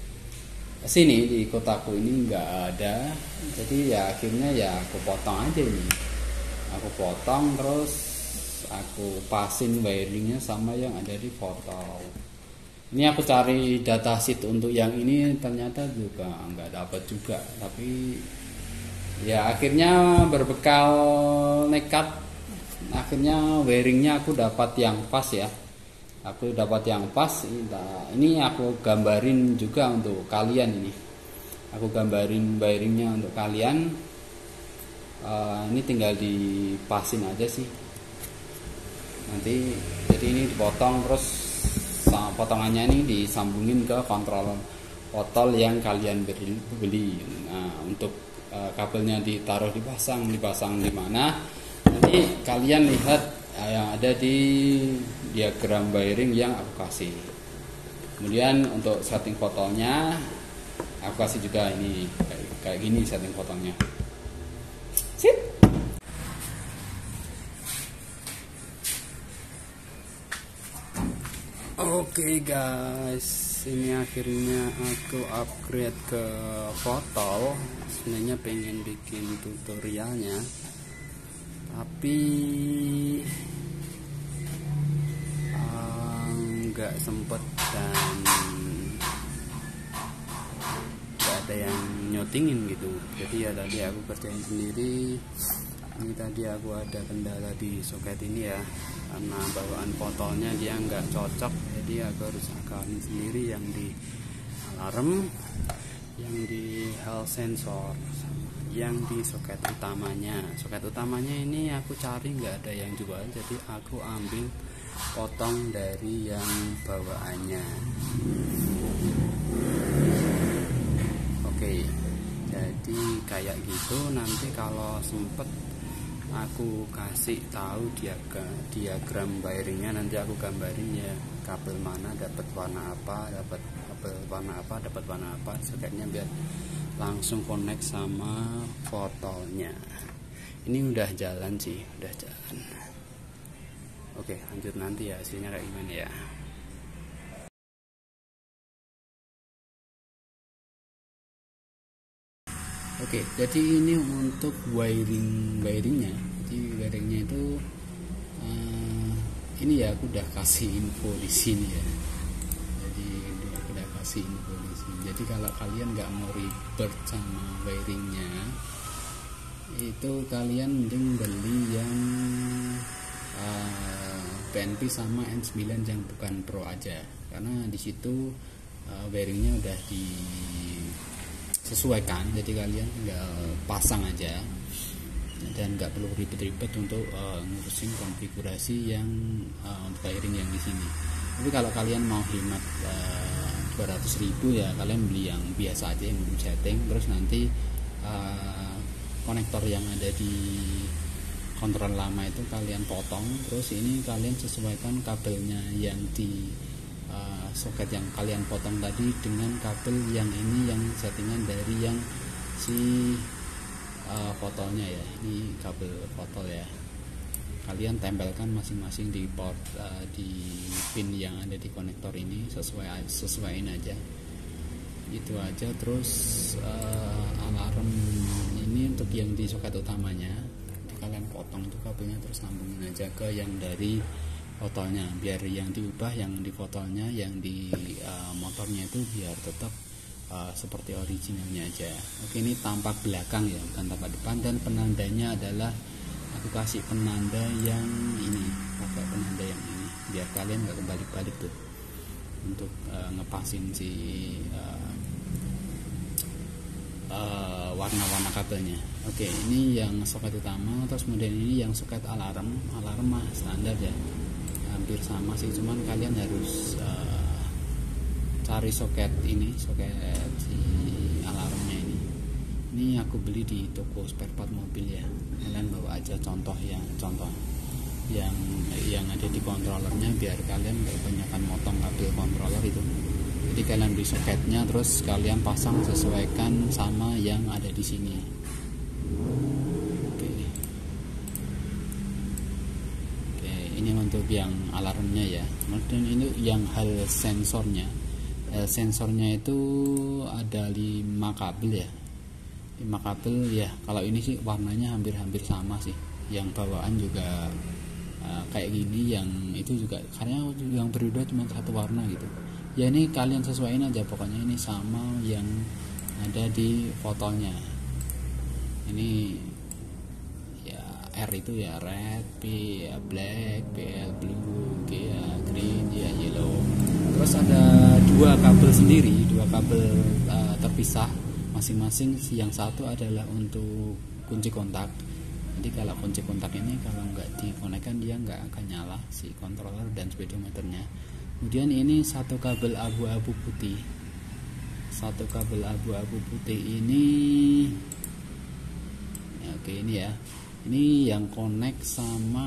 sini di kotaku ini nggak ada, jadi ya akhirnya ya aku potong aja ini, aku potong terus aku pasin wiringnya sama yang ada di portal. Ini aku cari datasheet untuk yang ini ternyata juga nggak dapat juga, tapi ya akhirnya berbekal nekat, akhirnya wiringnya aku dapat yang pas ya. Aku dapat yang pas. Ini aku gambarin juga untuk kalian ini. Aku gambarin wiringnya untuk kalian. Uh, ini tinggal dipasin aja sih. Nanti jadi ini dipotong terus potongannya ini disambungin ke kontrol botol yang kalian beli. Nah, untuk uh, kabelnya ditaruh dipasang, dipasang di mana? Nanti kalian lihat yang ada di diagram wiring yang aku kasih. Kemudian untuk setting fotonya aku kasih juga ini kayak, kayak gini setting fotonya. Sip. Oke okay guys, ini akhirnya aku upgrade ke foto. Sebenarnya pengen bikin tutorialnya, tapi nggak um, sempet dan nggak ada yang nyotingin gitu. Jadi ya tadi aku kerjain sendiri. Ini tadi aku ada kendala di soket ini ya, karena bawaan fotonya dia nggak cocok, jadi aku harus akarin sendiri yang di alarm, yang di hall sensor, yang di soket utamanya. Soket utamanya ini aku cari nggak ada yang jual, jadi aku ambil potong dari yang bawaannya. Oke, jadi kayak gitu. Nanti kalau sempet aku kasih tahu diagram, diagram wiringnya, nanti aku gambarin ya kabel mana dapat warna apa, dapat kabel warna apa, dapat warna apa, soketnya biar langsung connect sama fotonya. Ini udah jalan sih, udah jalan. Oke, lanjut nanti ya hasilnya kayak gimana ya. Oke, jadi ini untuk wiring wiringnya. Jadi wiringnya itu uh, ini ya aku udah kasih info di sini ya. Jadi aku udah kasih info di sini. Jadi kalau kalian nggak mau ribet sama wiringnya, itu kalian mending beli yang uh, P N P sama N sembilan yang bukan Pro aja, karena di situ uh, wiringnya udah di sesuaikan, jadi kalian tinggal pasang aja dan nggak perlu ribet-ribet untuk uh, ngurusin konfigurasi yang uh, untuk wiring yang di sini. Tapi kalau kalian mau hemat uh, dua ratus ribu ya kalian beli yang biasa aja, yang belum setting. Terus nanti uh, konektor yang ada di kontrol lama itu kalian potong, terus ini kalian sesuaikan kabelnya yang di Uh, soket yang kalian potong tadi dengan kabel yang ini, yang settingan dari yang si uh, fotolnya ya. Ini kabel fotol ya, kalian tempelkan masing-masing di port uh, di pin yang ada di konektor ini, sesuai sesuaiin aja itu aja. Terus uh, alarm ini untuk yang di soket utamanya, jadi kalian potong itu kabelnya, terus sambungin aja ke yang dari fotolnya, biar yang diubah yang di fotolnya, yang di uh, motornya itu biar tetap uh, seperti originalnya aja. Oke, ini tampak belakang ya, bukan tampak depan. Dan penandanya adalah aku kasih penanda yang ini, pakai penanda yang ini biar kalian nggak kebalik-balik tuh untuk uh, ngepasin si uh, uh, warna-warna kabelnya. Oke, ini yang soket utama. Terus kemudian ini yang soket alarm. Alarm mah standar ya, hampir sama sih, cuman kalian harus uh, cari soket ini, soket si alarmnya ini. Ini aku beli di toko spare part mobil ya. Kalian bawa aja contoh yang contoh yang yang ada di kontrolernya, biar kalian nggak kebanyakan motong kabel kontroler itu. Jadi kalian beli soketnya, terus kalian pasang sesuaikan sama yang ada di sini. Ini untuk yang alarmnya ya. Kemudian ini yang hal sensornya. eh, sensornya itu ada lima kabel ya, lima kabel ya. Kalau ini sih warnanya hampir-hampir sama sih, yang bawaan juga uh, kayak gini, yang itu juga karena yang berbeda cuma satu warna gitu ya. Ini kalian sesuaiin aja, pokoknya ini sama yang ada di fotonya. Ini ya R itu ya red, P ya black, B L blue, G ya green, ya yellow. Terus ada dua kabel sendiri, dua kabel uh, terpisah masing-masing. Yang satu adalah untuk kunci kontak. Jadi kalau kunci kontak ini kalau nggak dikonekkan dia nggak akan nyala si controller dan speedometernya. Kemudian ini satu kabel abu-abu putih. Satu kabel abu-abu putih ini, ya, oke ini ya. Ini yang connect sama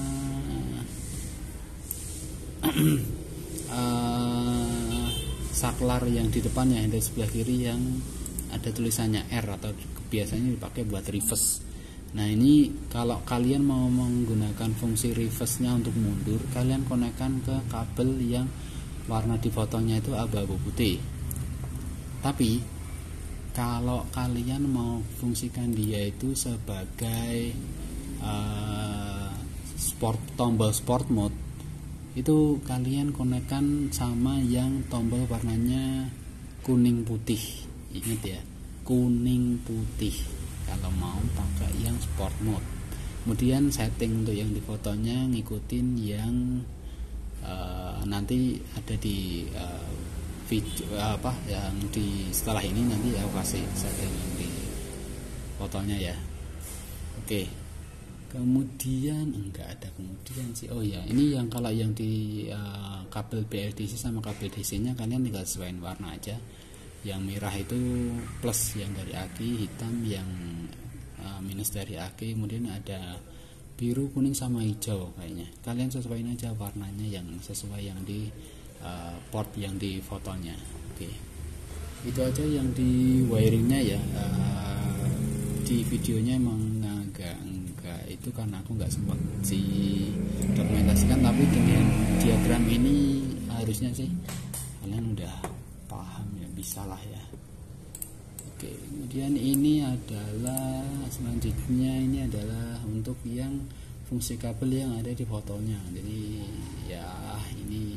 uh, saklar yang di depannya, yang di sebelah kiri yang ada tulisannya R atau biasanya dipakai buat reverse. Nah ini kalau kalian mau menggunakan fungsi reverse-nya untuk mundur, kalian konekkan ke kabel yang warna di fotonya itu abu-abu putih. Tapi kalau kalian mau fungsikan dia itu sebagai uh, sport, tombol sport mode, itu kalian konekkan sama yang tombol warnanya kuning putih. Ingat ya, kuning putih kalau mau pakai yang sport mode. Kemudian setting untuk yang di fotonya ngikutin yang uh, nanti ada di uh, video apa yang di setelah ini, nanti aku kasih setting yang di fotonya ya. Oke. Kemudian enggak ada kemudian sih. Oh ya, ini yang kalau yang di uh, kabel B L D C sama kabel D C-nya kalian tinggal sesuaiin warna aja. Yang merah itu plus yang dari aki, hitam yang uh, minus dari aki, kemudian ada biru, kuning sama hijau kayaknya. Kalian sesuaiin aja warnanya yang sesuai yang di uh, port yang di fotonya. Oke. Itu aja yang di wiringnya ya. Uh, di videonya emang agak enggak itu karena aku nggak sempat si dokumentasikan, tapi dengan diagram ini harusnya sih kalian udah paham ya, bisa lah ya. Oke, kemudian ini adalah selanjutnya ini adalah untuk yang fungsi kabel yang ada di fotonya. Jadi ya ini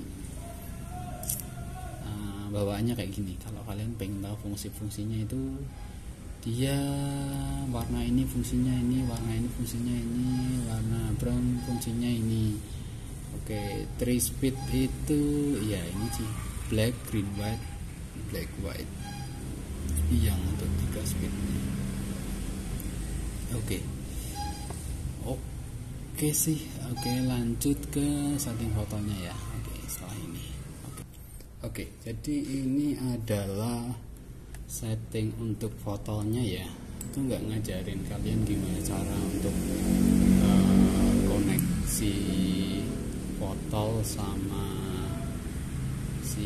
uh, bawaannya kayak gini. Kalau kalian pengen tahu fungsi-fungsinya itu, dia warna ini fungsinya ini, warna ini fungsinya ini, warna brown fungsinya ini. Oke, three speed itu ya ini sih black, green, white, black, white yang untuk tiga speednya. Oke oke sih oke lanjut ke setting fotonya ya. Oke, setelah ini oke oke jadi ini adalah setting untuk fotonya ya. Itu nggak ngajarin kalian gimana cara untuk uh, koneksi foto sama si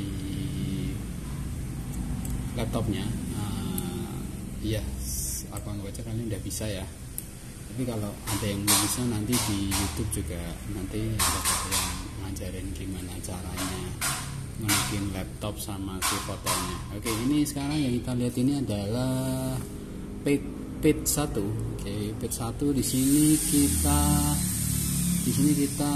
laptopnya. Uh, iya, aku anggap aja kalian udah bisa ya. Tapi kalau ada yang belum bisa, nanti di YouTube juga nanti ada yang ngajarin gimana caranya masukin laptop sama si fotonya. Oke, ini sekarang yang kita lihat ini adalah page page satu. Oke, page satu di sini kita di sini kita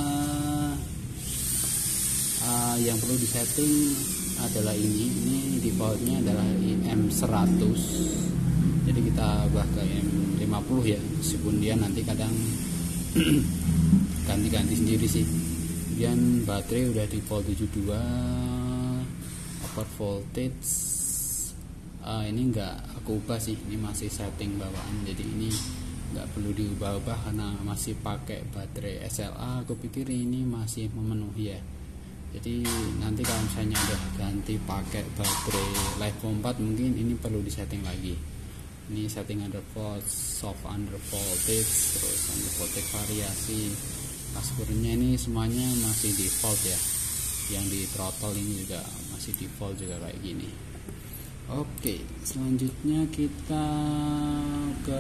uh, yang perlu disetting adalah ini. Ini defaultnya adalah M seratus. Jadi kita ubah ke M lima puluh ya, meskipun dia nanti kadang ganti-ganti sendiri sih. Kemudian baterai udah default tujuh puluh dua, over voltage uh, ini enggak aku ubah sih, ini masih setting bawaan, jadi ini enggak perlu diubah-ubah karena masih pakai baterai S L A. Aku pikir ini masih memenuhi ya. Jadi nanti kalau misalnya udah ganti pakai baterai LiFePo empat, mungkin ini perlu disetting lagi. Ini setting under volt, soft under voltage, terus under voltage variasi. Kaskurnya ini semuanya masih default ya. Yang di throttle ini juga masih default juga kayak gini. Oke, selanjutnya kita ke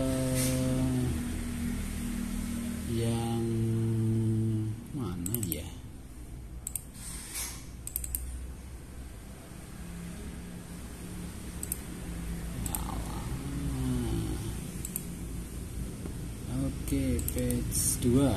yang mana ya? page dua.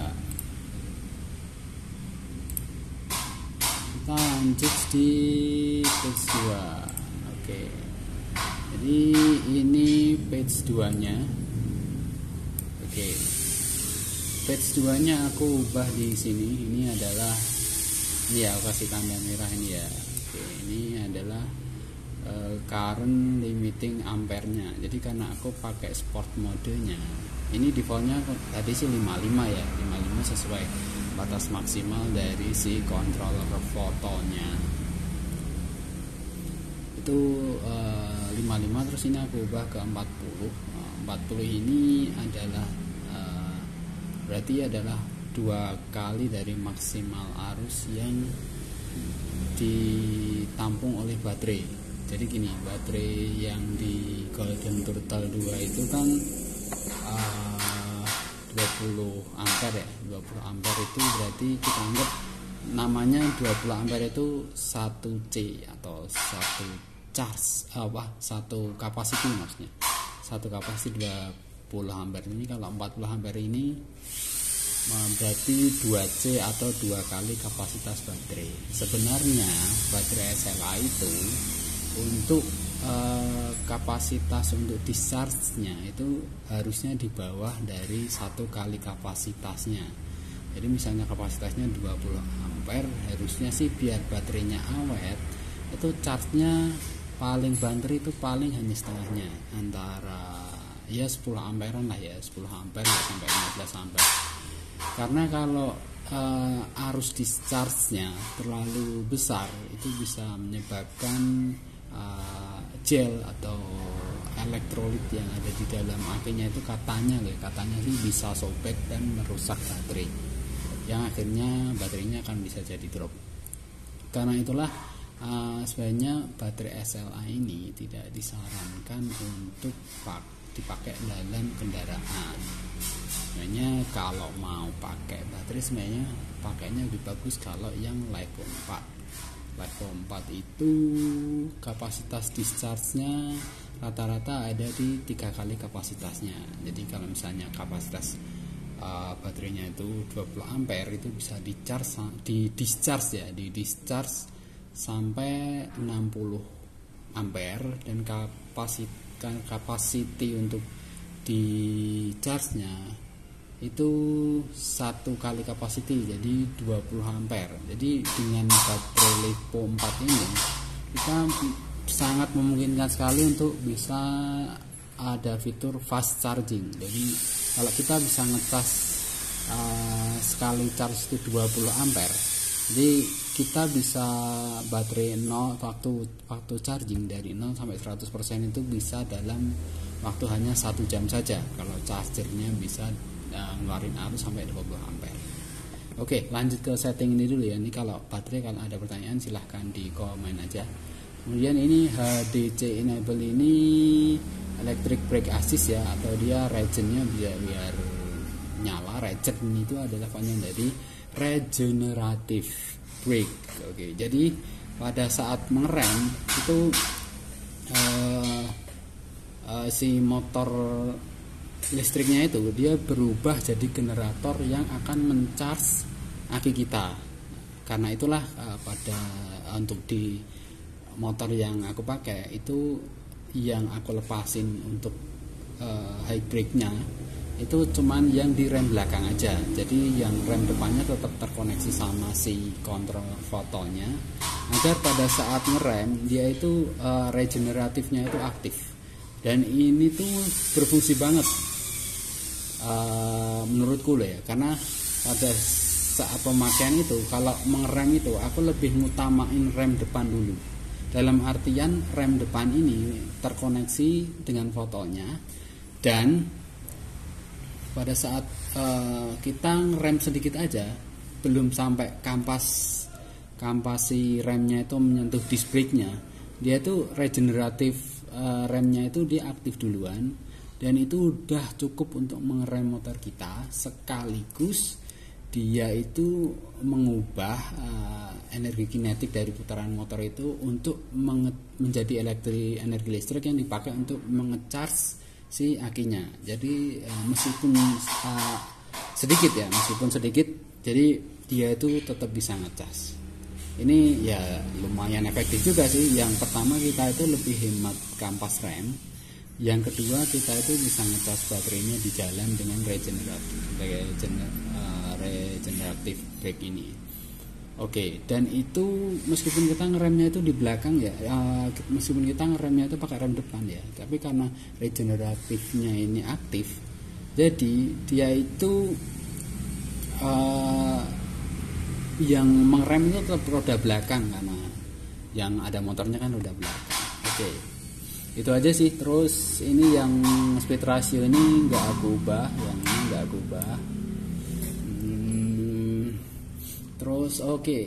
Kita lanjut di page dua. Oke. Jadi ini page dua nya. Oke. Page dua nya aku ubah di sini. Ini adalah ini ya, aku kasih tanda merah ini ya. Oke, ini adalah uh, current limiting ampere-nya. Jadi karena aku pakai sport modenya, ini defaultnya tadi sih lima puluh lima ya, lima puluh lima sesuai batas maksimal dari si controller fotonya. Itu uh, lima puluh lima, terus ini aku ubah ke empat puluh. Nah, empat puluh ini adalah uh, berarti adalah dua kali dari maksimal arus yang ditampung oleh baterai. Jadi gini, baterai yang di Golden Turtle dua itu kan uh, dua puluh ampere ya. dua puluh ampere itu berarti kita anggap namanya dua puluh ampere itu satu C atau satu charge apa? satu capacity maksudnya. Satu capacity dua puluh ampere. Ini kalau empat puluh ampere ini berarti dua C atau dua kali kapasitas baterai. Sebenarnya baterai S L A itu untuk eh, kapasitas untuk discharge-nya itu harusnya di bawah dari satu kali kapasitasnya. Jadi misalnya kapasitasnya dua puluh ampere, harusnya sih biar baterainya awet itu charge-nya paling banter itu paling hanya setengahnya, antara ya sepuluh amperan lah ya, sepuluh ampere sampai lima belas ampere. Karena kalau uh, arus discharge-nya terlalu besar itu bisa menyebabkan uh, gel atau elektrolit yang ada di dalam akinya itu katanya loh, katanya sih bisa sobek dan merusak baterai, yang akhirnya baterainya akan bisa jadi drop. Karena itulah uh, sebenarnya baterai S L A ini tidak disarankan untuk pak, dipakai dalam kendaraan. Sebenarnya kalau mau pakai baterai sebenarnya pakainya lebih bagus kalau yang LiPo empat. LiPo empat itu kapasitas discharge-nya rata-rata ada di tiga kali kapasitasnya. Jadi kalau misalnya kapasitas uh, baterainya itu dua puluh ampere itu bisa di charge di discharge ya, di discharge sampai enam puluh ampere, dan kapasitas kapasiti untuk di charge-nya itu satu kali kapasiti, jadi dua puluh ampere. Jadi dengan baterai LiPo empat ini kita sangat memungkinkan sekali untuk bisa ada fitur fast charging. Jadi kalau kita bisa ngecas uh, sekali charge itu dua puluh ampere, jadi kita bisa baterai nol waktu waktu charging dari nol sampai seratus persen itu bisa dalam waktu hanya satu jam saja kalau chargernya bisa uh, ngeluarin arus sampai dua puluh ampere. Oke, lanjut ke setting ini dulu ya. Ini kalau baterai, kalau ada pertanyaan silahkan di komen aja. Kemudian ini H D C enable ini electric brake assist ya, atau dia regennya biar biar nyala. Regen itu adalah panjang dari regenerative brake. Oke, jadi pada saat mengerem itu uh, uh, si motor listriknya itu dia berubah jadi generator yang akan mencharge aki kita. Karena itulah uh, pada uh, untuk di motor yang aku pakai itu yang aku lepasin untuk uh, high brake-nya itu cuman yang di rem belakang aja. Jadi yang rem depannya tetap terkoneksi sama si kontrol fotonya, agar pada saat ngerem dia itu uh, regeneratifnya itu aktif. Dan ini tuh berfungsi banget uh, menurutku loh ya, karena pada saat pemakaian itu kalau mengerem itu aku lebih ngutamain rem depan dulu. Dalam artian rem depan ini terkoneksi dengan fotonya, dan pada saat uh, kita rem sedikit aja, belum sampai kampas kampas si remnya itu menyentuh disc brake-nya, dia itu regeneratif uh, remnya itu dia aktif duluan, dan itu udah cukup untuk mengerem motor kita, sekaligus dia itu mengubah uh, energi kinetik dari putaran motor itu untuk menjadi elektri, energi listrik yang dipakai untuk mengecharge si akinya. Jadi uh, meskipun uh, sedikit ya, meskipun sedikit, jadi dia itu tetap bisa ngecas. Ini ya lumayan efektif juga sih. Yang pertama kita itu lebih hemat kampas rem. Yang kedua kita itu bisa ngecas baterainya di jalan dengan regeneratif uh, regeneratif brake ini. Oke, dan itu meskipun kita ngeremnya itu di belakang ya, uh, meskipun kita ngeremnya itu pakai rem depan ya, tapi karena regeneratifnya ini aktif, jadi dia itu uh, yang mengerem itu tetap roda belakang karena yang ada motornya kan roda belakang. Oke, itu aja sih. Terus ini yang speed ratio ini nggak aku ubah, yang ini nggak aku ubah. Terus oke, okay.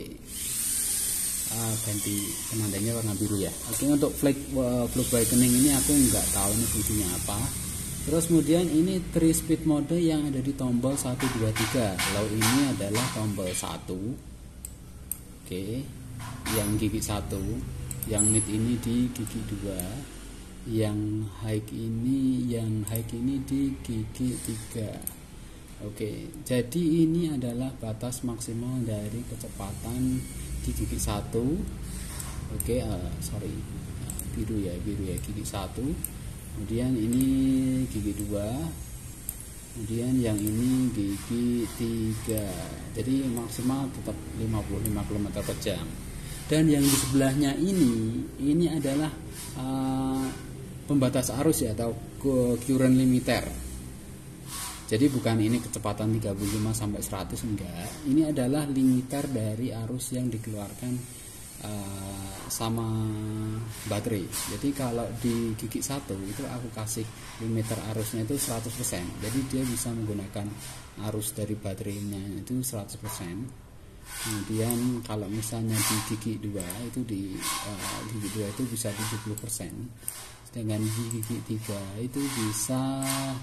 uh, ganti penandanya warna biru ya. Oke, okay, untuk flag uh, flag brightening ini aku nggak tahu ini fungsinya apa. Terus kemudian ini three speed mode yang ada di tombol satu dua tiga. Kalau ini adalah tombol satu. Oke, okay. Yang gigi satu, yang mid ini di gigi dua, yang high ini yang high ini di gigi tiga. Oke, jadi ini adalah batas maksimal dari kecepatan di gigi satu. Oke, uh, sorry, uh, biru ya, biru ya, gigi satu. Kemudian ini gigi dua. Kemudian yang ini gigi tiga. Jadi maksimal tetap lima puluh lima kilometer per jam. Dan yang di sebelahnya ini, ini adalah uh, pembatas arus ya, atau current limiter. Jadi bukan ini kecepatan tiga puluh lima sampai seratus, enggak. Ini adalah limiter dari arus yang dikeluarkan uh, sama baterai. Jadi kalau di gigi satu itu aku kasih limiter arusnya itu seratus persen. Jadi dia bisa menggunakan arus dari baterainya itu seratus persen. Kemudian kalau misalnya di gigi dua itu di uh, gigi dua itu bisa tujuh puluh persen. Sedangkan di gigi tiga itu bisa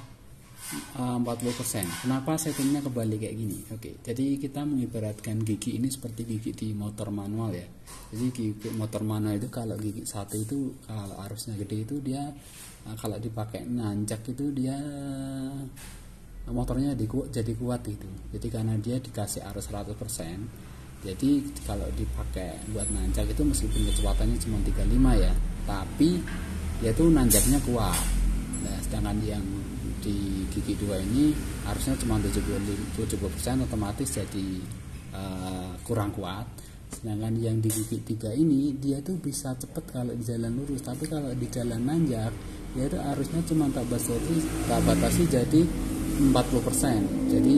empat puluh persen. Kenapa settingnya kebalik kayak gini? Oke, jadi kita mengibaratkan gigi ini seperti gigi di motor manual ya. Jadi gigi motor manual itu kalau gigi satu itu kalau arusnya gede itu dia kalau dipakai nanjak itu dia motornya jadi kuat itu. Jadi karena dia dikasih arus seratus persen. Jadi kalau dipakai buat nanjak itu meskipun kecepatannya cuma tiga puluh lima ya, tapi ya itu nanjaknya kuat. Nah, sedangkan yang di gigi dua ini harusnya cuma tujuh puluh persen, otomatis jadi uh, kurang kuat. Sedangkan yang di gigi tiga ini dia tuh bisa cepet kalau di jalan lurus, tapi kalau di jalan nanjak dia itu harusnya cuma tak batasi, tak batasi jadi empat puluh persen. Jadi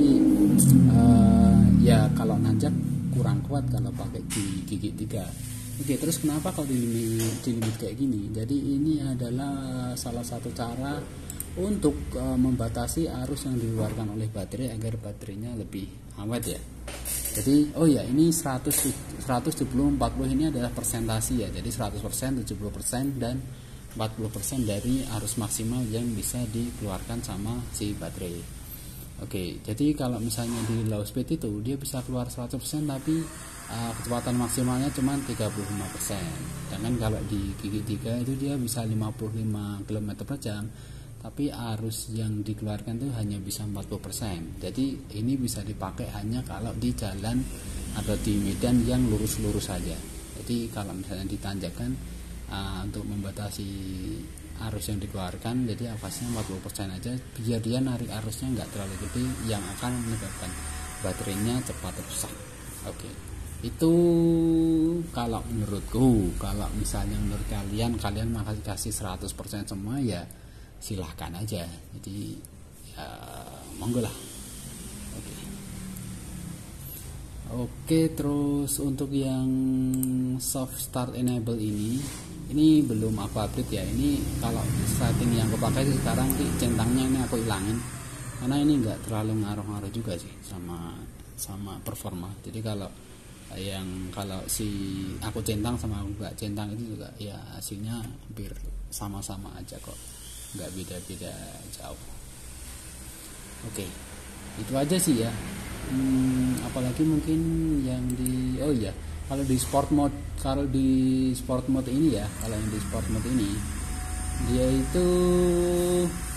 uh, ya kalau nanjak kurang kuat kalau pakai di gigi tiga. Oke, terus kenapa kalau di limit, di limit kayak gini? Jadi ini adalah salah satu cara untuk uh, membatasi arus yang dikeluarkan oleh baterai agar baterainya lebih awet ya. Jadi oh ya, ini seratus, seratus, tujuh puluh, empat puluh ini adalah persentasi ya. Jadi seratus persen, tujuh puluh persen dan empat puluh persen dari arus maksimal yang bisa dikeluarkan sama si baterai. Oke, jadi kalau misalnya di low speed itu dia bisa keluar seratus persen tapi uh, kecepatan maksimalnya cuma tiga puluh lima persen. Sedangkan kalau di gigi tiga itu dia bisa lima puluh lima kilometer per jam. Tapi arus yang dikeluarkan itu hanya bisa empat puluh persen. Jadi ini bisa dipakai hanya kalau di jalan atau di medan yang lurus-lurus saja. Jadi kalau misalnya ditanjakan uh, untuk membatasi arus yang dikeluarkan, jadi avasnya empat puluh persen aja biar dia narik arusnya nggak terlalu gede yang akan menyebabkan baterainya cepat rusak. Oke. Itu kalau menurutku. Kalau misalnya menurut kalian kalian makasih kasih seratus persen semua ya silahkan aja. Jadi ya monggo lah. Oke. Oke, terus untuk yang soft start enable ini ini belum aku update ya. Ini kalau setting yang aku pakai sekarang di centangnya ini aku hilangin karena ini enggak terlalu ngaruh-ngaruh juga sih sama sama performa. Jadi kalau yang kalau si aku centang sama aku enggak centang itu juga ya hasilnya hampir sama-sama aja kok. Nggak beda-beda jauh. Oke, itu aja sih ya. Hmm, apalagi mungkin yang di oh iya kalau di sport mode kalau di sport mode ini ya kalau yang di sport mode ini dia itu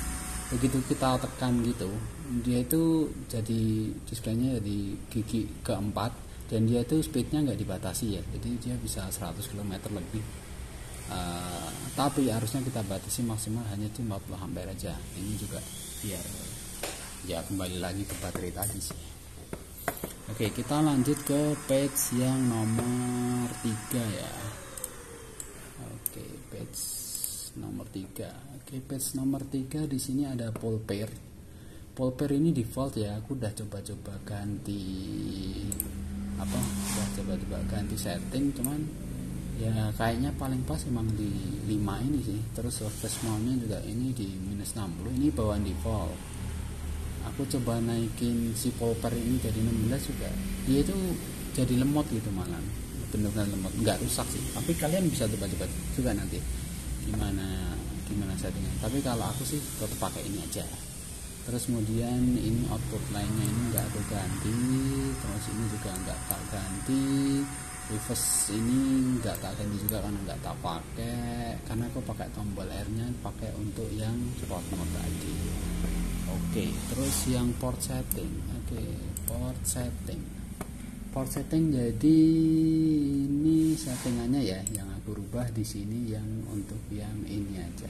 begitu kita tekan gitu, dia itu jadi displaynya jadi gigi keempat, dan dia itu speednya nggak dibatasi ya, jadi dia bisa seratus kilometer lebih. Uh, tapi harusnya kita batasi maksimal hanya di empat puluh ampere aja. Ini juga biar ya kembali lagi ke baterai tadi sih. Oke, kita lanjut ke page yang nomor tiga ya. Oke, page nomor tiga. Oke, page nomor tiga di sini ada pole pair. Pole pair ini default ya. Aku udah coba-coba ganti apa? Udah coba-coba ganti setting, cuman ya kayaknya paling pas emang di lima ini sih. Terus surface mount-nya juga ini di minus enam puluh. Ini bawaan default. Aku coba naikin si pole pair ini dari enam belas juga, dia itu jadi lemot gitu, malah benar-benar lemot, nggak rusak sih. Tapi kalian bisa coba-coba juga nanti gimana gimana settingnya. Tapi kalau aku sih tetap pakai ini aja. Terus kemudian ini output lainnya ini nggak aku ganti, terus ini juga nggak tak ganti, reverse ini nggak tak ganti juga karena nggak tak pakai, karena aku pakai tombol R nya pakai untuk yang sport mode tadi. Oke, terus yang port setting. Oke, port setting. Port setting jadi ini settingannya ya, yang aku rubah di sini yang untuk yang ini aja.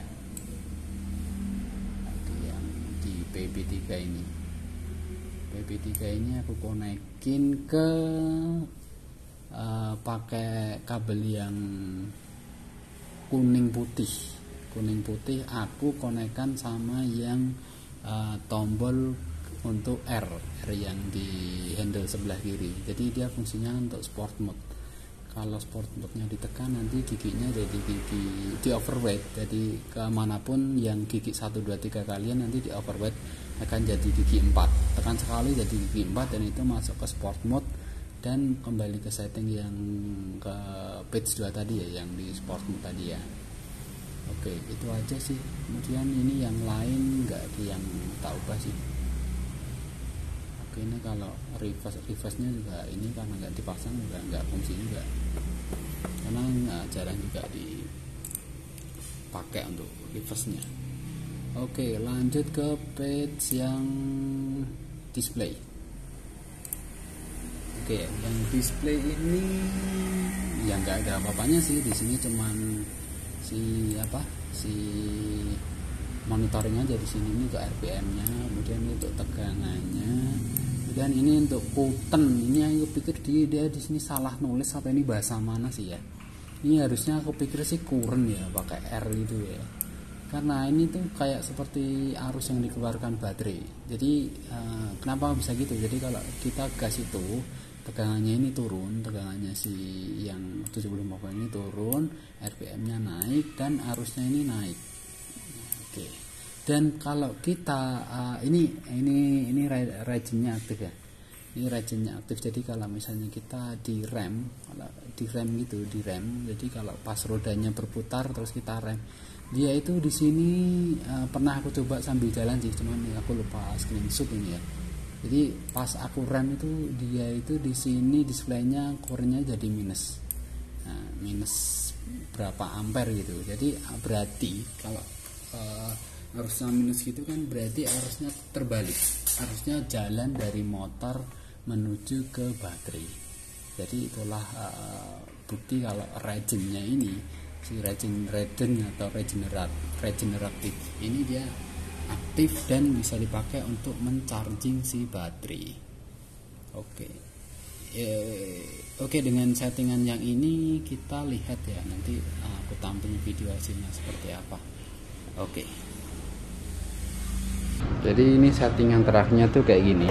Oke, yang di P B tiga ini. P B tiga ini aku konekin ke uh, pakai kabel yang kuning putih. Kuning putih aku konekkan sama yang Uh, tombol untuk R, R yang di handle sebelah kiri. Jadi dia fungsinya untuk sport mode. Kalau sport mode-nya ditekan, nanti giginya jadi gigi di overweight. Jadi kemanapun yang gigi satu, dua, tiga kalian nanti di overweight akan jadi gigi empat. Tekan sekali jadi gigi empat, dan itu masuk ke sport mode dan kembali ke setting yang ke page dua tadi ya, yang di sport mode tadi ya. Oke, itu aja sih. Kemudian ini yang lain nggak ada yang tak ubah sih. Oke, ini kalau reverse reverse nya juga ini karena nggak dipasang juga nggak fungsi juga, karena nah, jarang juga dipakai untuk reverse nya. Oke, lanjut ke page yang display. Oke, yang display ini yang nggak ada apa-apanya sih di sini, cuman si apa si monitoring aja di sini. Ini ke R P M-nya, kemudian untuk tegangannya, kemudian ini untuk kuten. Ini aku pikir dia dia di sini salah nulis apa ini bahasa mana sih ya. Ini harusnya aku pikir sih kurang ya, pakai R itu ya, karena ini tuh kayak seperti arus yang dikeluarkan baterai. Jadi uh, kenapa bisa gitu? Jadi kalau kita gas itu tegangannya ini turun, tegangannya si yang tujuh puluh lima volt ini turun, R P M-nya naik, dan arusnya ini naik. Oke. Dan kalau kita uh, ini ini ini regennya aktif ya. Ini regennya aktif. Jadi kalau misalnya kita di rem, kalau di rem gitu, di rem. Jadi kalau pas rodanya berputar terus kita rem, dia itu di sini uh, pernah aku coba sambil jalan sih, cuman aku lupa screenshot ini ya. Jadi pas aku rem itu dia itu di sini displaynya kurnya jadi minus, nah, minus berapa ampere gitu. Jadi berarti kalau uh, harusnya minus gitu kan, berarti harusnya terbalik, harusnya jalan dari motor menuju ke baterai. Jadi itulah uh, bukti kalau regennya ini, si regen regen atau regenerat regeneratif ini dia aktif dan bisa dipakai untuk mencharging si baterai. Oke, e, oke dengan settingan yang ini kita lihat ya, nanti aku tampilin video hasilnya seperti apa. Oke. Jadi ini settingan terakhirnya tuh kayak gini.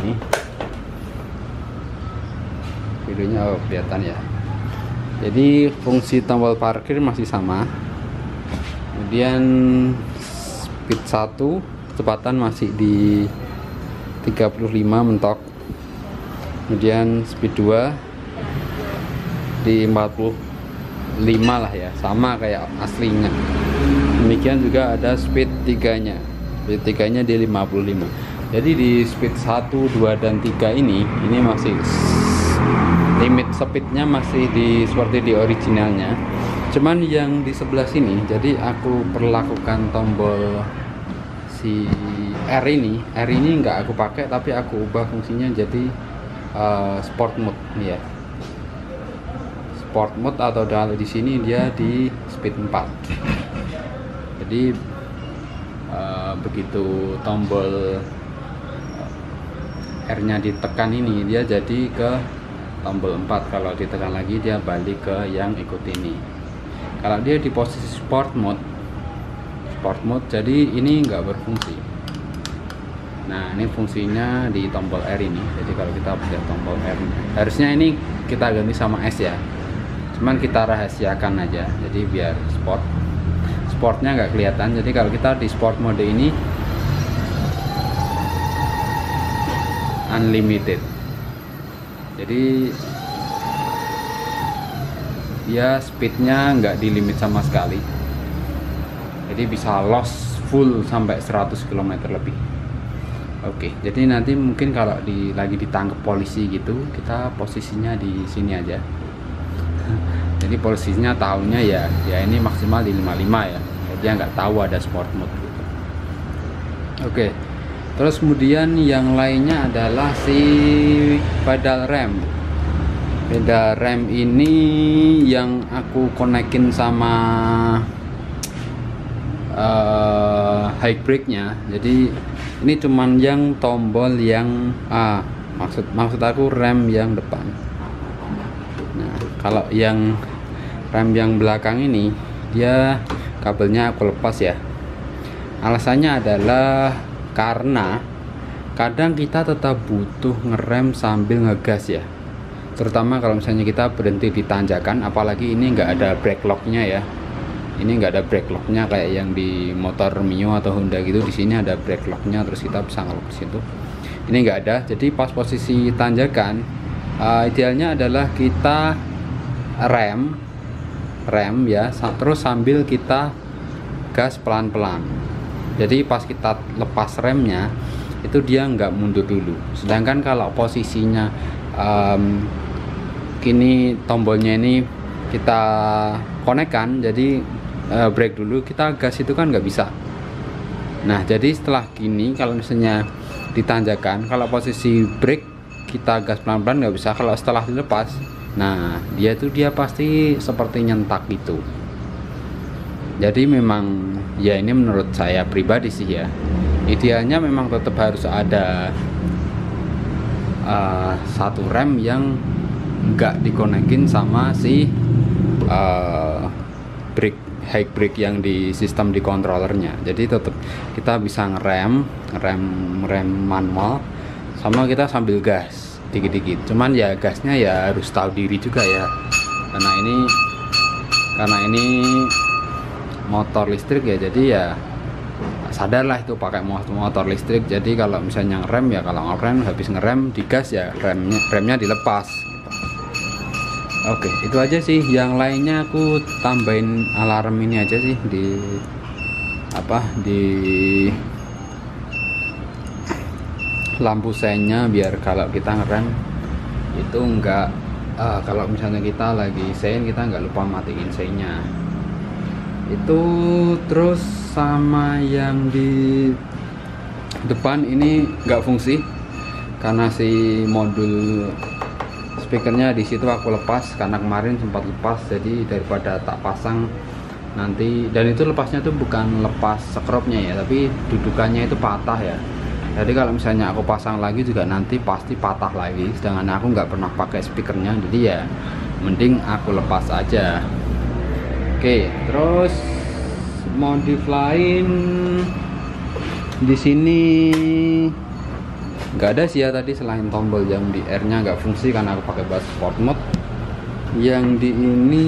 Videonya oh, kelihatan ya. Jadi fungsi tombol parkir masih sama. Kemudian speed satu kecepatan masih di tiga puluh lima mentok. Kemudian speed dua di empat puluh lima lah ya, sama kayak aslinya. Demikian juga ada speed tiga nya. Speed tiga nya di lima puluh lima. Jadi di speed satu, dua dan tiga ini ini masih limit speednya masih di seperti di originalnya. Cuman yang di sebelah sini, jadi aku perlakukan tombol si R ini R ini nggak aku pakai, tapi aku ubah fungsinya jadi uh, sport mode nih ya. Sport mode atau kalau di sini dia di speed empat. Jadi uh, begitu tombol R nya ditekan ini dia jadi ke tombol empat, kalau ditekan lagi dia balik ke yang ikut ini. Kalau dia di posisi sport mode sport mode jadi ini nggak berfungsi. Nah ini fungsinya di tombol R ini. Jadi kalau kita pencet tombol R, harusnya ini kita ganti sama S ya, cuman kita rahasiakan aja jadi biar sport sportnya nggak kelihatan. Jadi kalau kita di sport mode ini unlimited, jadi dia speednya nggak di limit sama sekali, jadi bisa loss full sampai seratus kilometer lebih. Oke, jadi nanti mungkin kalau di lagi ditangkap polisi gitu, kita posisinya di sini aja. Jadi posisinya tahunya ya ya ini maksimal di lima puluh lima ya, jadi dia nggak tahu ada sport mode gitu. Oke, terus kemudian yang lainnya adalah si pedal rem. Pedal rem ini yang aku konekin sama uh, high brake nya. Jadi ini cuman yang tombol yang ah maksud maksud aku rem yang depan. Nah kalau yang rem yang belakang ini dia kabelnya aku lepas ya. Alasannya adalah karena kadang kita tetap butuh ngerem sambil ngegas ya, terutama kalau misalnya kita berhenti di tanjakan, apalagi ini nggak ada brake locknya ya. Ini nggak ada brake locknya kayak yang di motor Mio atau Honda gitu. Di sini ada brake locknya, terus kita bisa ngelok situ. Ini nggak ada. Jadi pas posisi tanjakan, uh, idealnya adalah kita rem, rem ya, terus sambil kita gas pelan-pelan. Jadi pas kita lepas remnya itu dia nggak mundur dulu. Sedangkan kalau posisinya um, kini tombolnya ini kita konekkan, jadi uh, brake dulu, kita gas itu kan nggak bisa. Nah jadi setelah gini kalau misalnya ditanjakan, kalau posisi brake kita gas pelan-pelan nggak bisa. Kalau setelah dilepas, nah dia itu dia pasti seperti nyentak gitu. Jadi memang ya ini menurut saya pribadi sih ya, idealnya memang tetap harus ada uh, satu rem yang nggak dikonekin sama si uh, brake high brake yang di sistem di controllernya. Jadi tetap kita bisa ngerem ngerem rem manual sama kita sambil gas dikit-dikit. Cuman ya gasnya ya harus tahu diri juga ya, karena ini karena ini motor listrik ya, jadi ya sadarlah itu pakai motor listrik. Jadi kalau misalnya ngerem ya, kalau ngerem habis ngerem digas ya remnya remnya dilepas gitu. Oke, itu aja sih. Yang lainnya aku tambahin alarm ini aja sih di apa di lampu seinnya, biar kalau kita ngerem itu enggak uh, kalau misalnya kita lagi sein kita nggak lupa matiin seinnya itu. Terus sama yang di depan ini nggak fungsi karena si modul speakernya di situ aku lepas, karena kemarin sempat lepas, jadi daripada tak pasang nanti. Dan itu lepasnya tuh bukan lepas skropnya ya, tapi dudukannya itu patah ya. Jadi kalau misalnya aku pasang lagi juga nanti pasti patah lagi, sedangkan aku nggak pernah pakai speakernya, jadi ya mending aku lepas aja. Oke, terus modif lain di sini nggak ada sih ya tadi, selain tombol yang di R nya nggak fungsi karena aku pakai bass sport mode. Yang di ini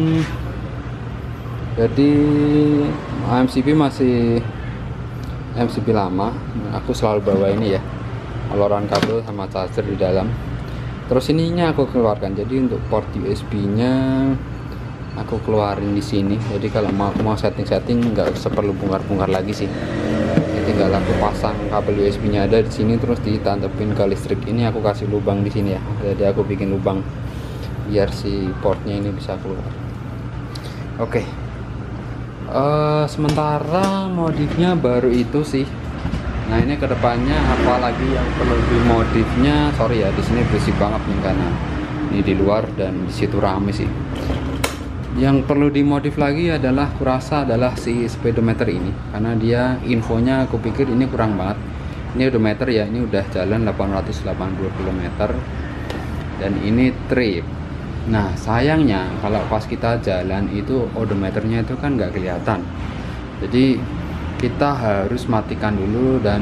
jadi M C B masih M C B lama, aku selalu bawa ini ya, uluran kabel sama charger di dalam. Terus ininya aku keluarkan, jadi untuk port U S B nya aku keluarin di sini. Jadi kalau mau aku mau setting-setting nggak usah perlu bongkar-bongkar lagi sih. Jadi tinggal aku pasang kabel U S B nya ada di sini, terus ditantepin ke listrik. Ini aku kasih lubang di sini ya. Jadi aku bikin lubang biar si portnya ini bisa keluar. Oke. Okay. Uh, sementara modifnya baru itu sih. Nah ini kedepannya apalagi yang perlu dimodifnya, sorry ya di sini berisik banget nih karena ini di luar dan di situ rame sih. Yang perlu dimodif lagi adalah kurasa adalah si speedometer ini, karena dia infonya aku pikir ini kurang banget. Ini odometer ya, ini udah jalan delapan ratus delapan puluh kilometer dan ini trip. Nah sayangnya kalau pas kita jalan itu odometernya itu kan nggak kelihatan, jadi kita harus matikan dulu dan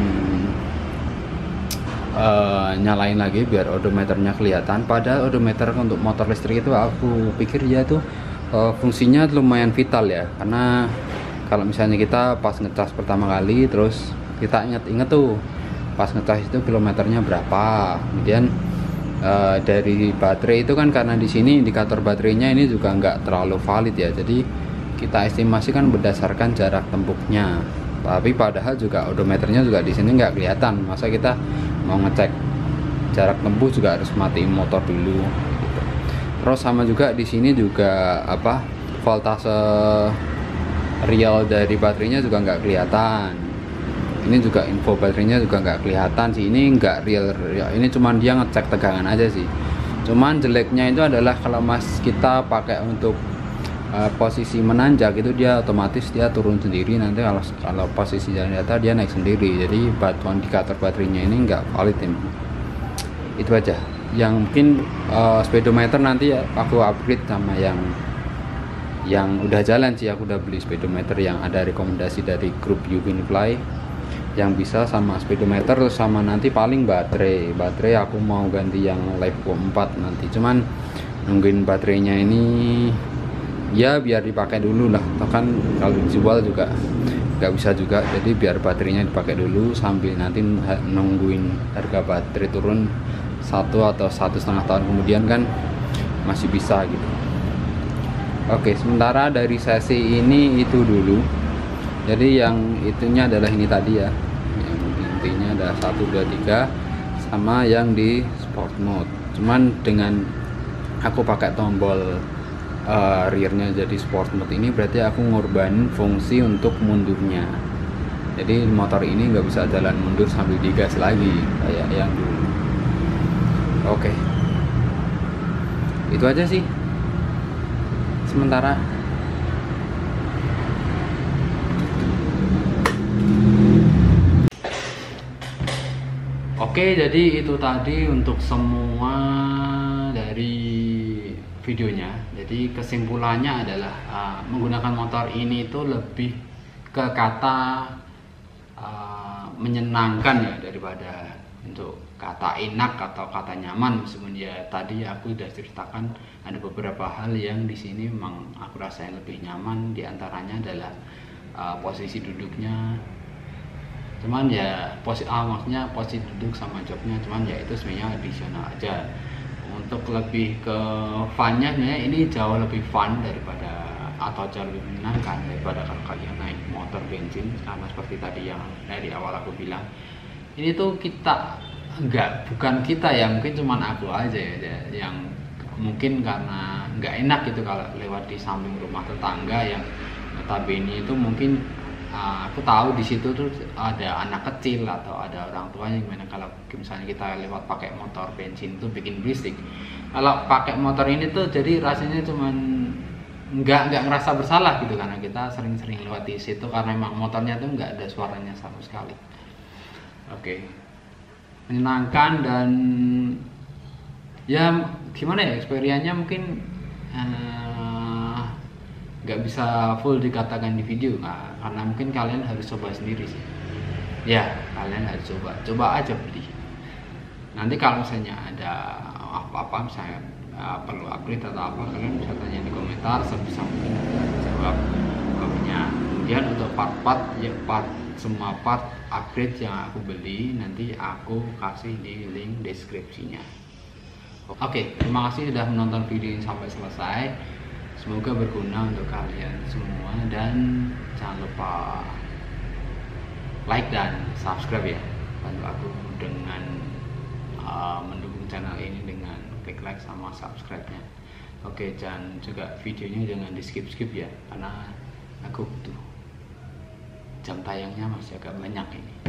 uh, nyalain lagi biar odometernya kelihatan. Padahal odometer untuk motor listrik itu aku pikir ya tuh Uh, fungsinya lumayan vital ya, karena kalau misalnya kita pas ngecas pertama kali terus kita inget-inget tuh pas ngecas itu kilometernya berapa, kemudian uh, dari baterai itu kan karena di sini indikator baterainya ini juga nggak terlalu valid ya, jadi kita estimasikan berdasarkan jarak tempuhnya, tapi padahal juga odometernya juga di sini nggak kelihatan. Masa kita mau ngecek jarak tempuh juga harus matiin motor dulu. Terus sama juga di sini juga apa voltase real dari baterainya juga nggak kelihatan. Ini juga info baterainya juga nggak kelihatan sih. Ini nggak real, real. Ini cuman dia ngecek tegangan aja sih. Cuman jeleknya itu adalah kalau mas kita pakai untuk uh, posisi menanjak itu dia otomatis dia turun sendiri. Nanti kalau kalau posisi jalan datar dia naik sendiri. Jadi batuan indikator baterainya ini nggak valid ini. Itu aja. Yang mungkin uh, speedometer nanti ya aku upgrade sama yang yang udah jalan sih. Aku udah beli speedometer yang ada rekomendasi dari grup Uvinifly yang bisa sama speedometer, terus sama nanti paling baterai baterai aku mau ganti yang Liveco empat nanti, cuman nungguin baterainya ini ya biar dipakai dulu lah, toh kan kalau dijual juga nggak bisa juga, jadi biar baterainya dipakai dulu sambil nanti nungguin harga baterai turun satu atau satu setengah tahun kemudian kan masih bisa gitu. Oke, sementara dari sesi ini itu dulu. Jadi yang itunya adalah ini tadi ya, yang intinya ada satu dua tiga sama yang di sport mode. Cuman dengan aku pakai tombol uh, rearnya jadi sport mode ini berarti aku ngorbanin fungsi untuk mundurnya. Jadi motor ini nggak bisa jalan mundur sambil digas lagi kayak yang dulu. Oke, itu aja sih sementara. Oke, jadi itu tadi untuk semua dari videonya. Jadi kesimpulannya adalah uh, menggunakan motor ini itu lebih ke kata uh, menyenangkan ya daripada untuk kata enak atau kata nyaman. Meskipun ya tadi aku udah ceritakan ada beberapa hal yang di sini memang aku rasain lebih nyaman, diantaranya adalah uh, posisi duduknya. Cuman ya posisi ah, maksudnya posisi duduk sama joknya, cuman ya itu sebenarnya additional aja. Untuk lebih ke funnya sebenarnya ini jauh lebih fun daripada atau jauh lebih menyenangkan daripada kalau kalian naik motor bensin, karena seperti tadi yang dari awal aku bilang, ini tuh kita enggak, bukan kita ya, mungkin cuman aku aja ya yang mungkin karena nggak enak gitu kalau lewat di samping rumah tetangga yang notabene itu mungkin uh, aku tahu di situ tuh ada anak kecil atau ada orang tuanya, gimana kalau misalnya kita lewat pakai motor bensin tuh bikin berisik. Kalau pakai motor ini tuh jadi rasanya cuman nggak nggak ngerasa bersalah gitu, karena kita sering-sering lewat di situ karena emang motornya tuh nggak ada suaranya sama sekali. Oke, menyenangkan dan ya gimana ya, experience-nya mungkin nggak uh, bisa full dikatakan di video, nah, karena mungkin kalian harus coba sendiri sih. Ya kalian harus coba, coba aja beli. Nanti kalau misalnya ada apa-apa misalnya uh, perlu upgrade atau apa, kalian bisa tanya di komentar, sebisa mungkin jawab punya. Kemudian untuk part-part ya part semua part upgrade yang aku beli nanti aku kasih di link deskripsinya. Oke, terima kasih sudah menonton video ini sampai selesai. Semoga berguna untuk kalian semua dan jangan lupa like dan subscribe ya. Bantu aku dengan uh, mendukung channel ini dengan klik like sama subscribe-nya. Oke, dan juga videonya jangan di skip-skip ya, karena aku butuh jam tayangnya masih agak banyak ini.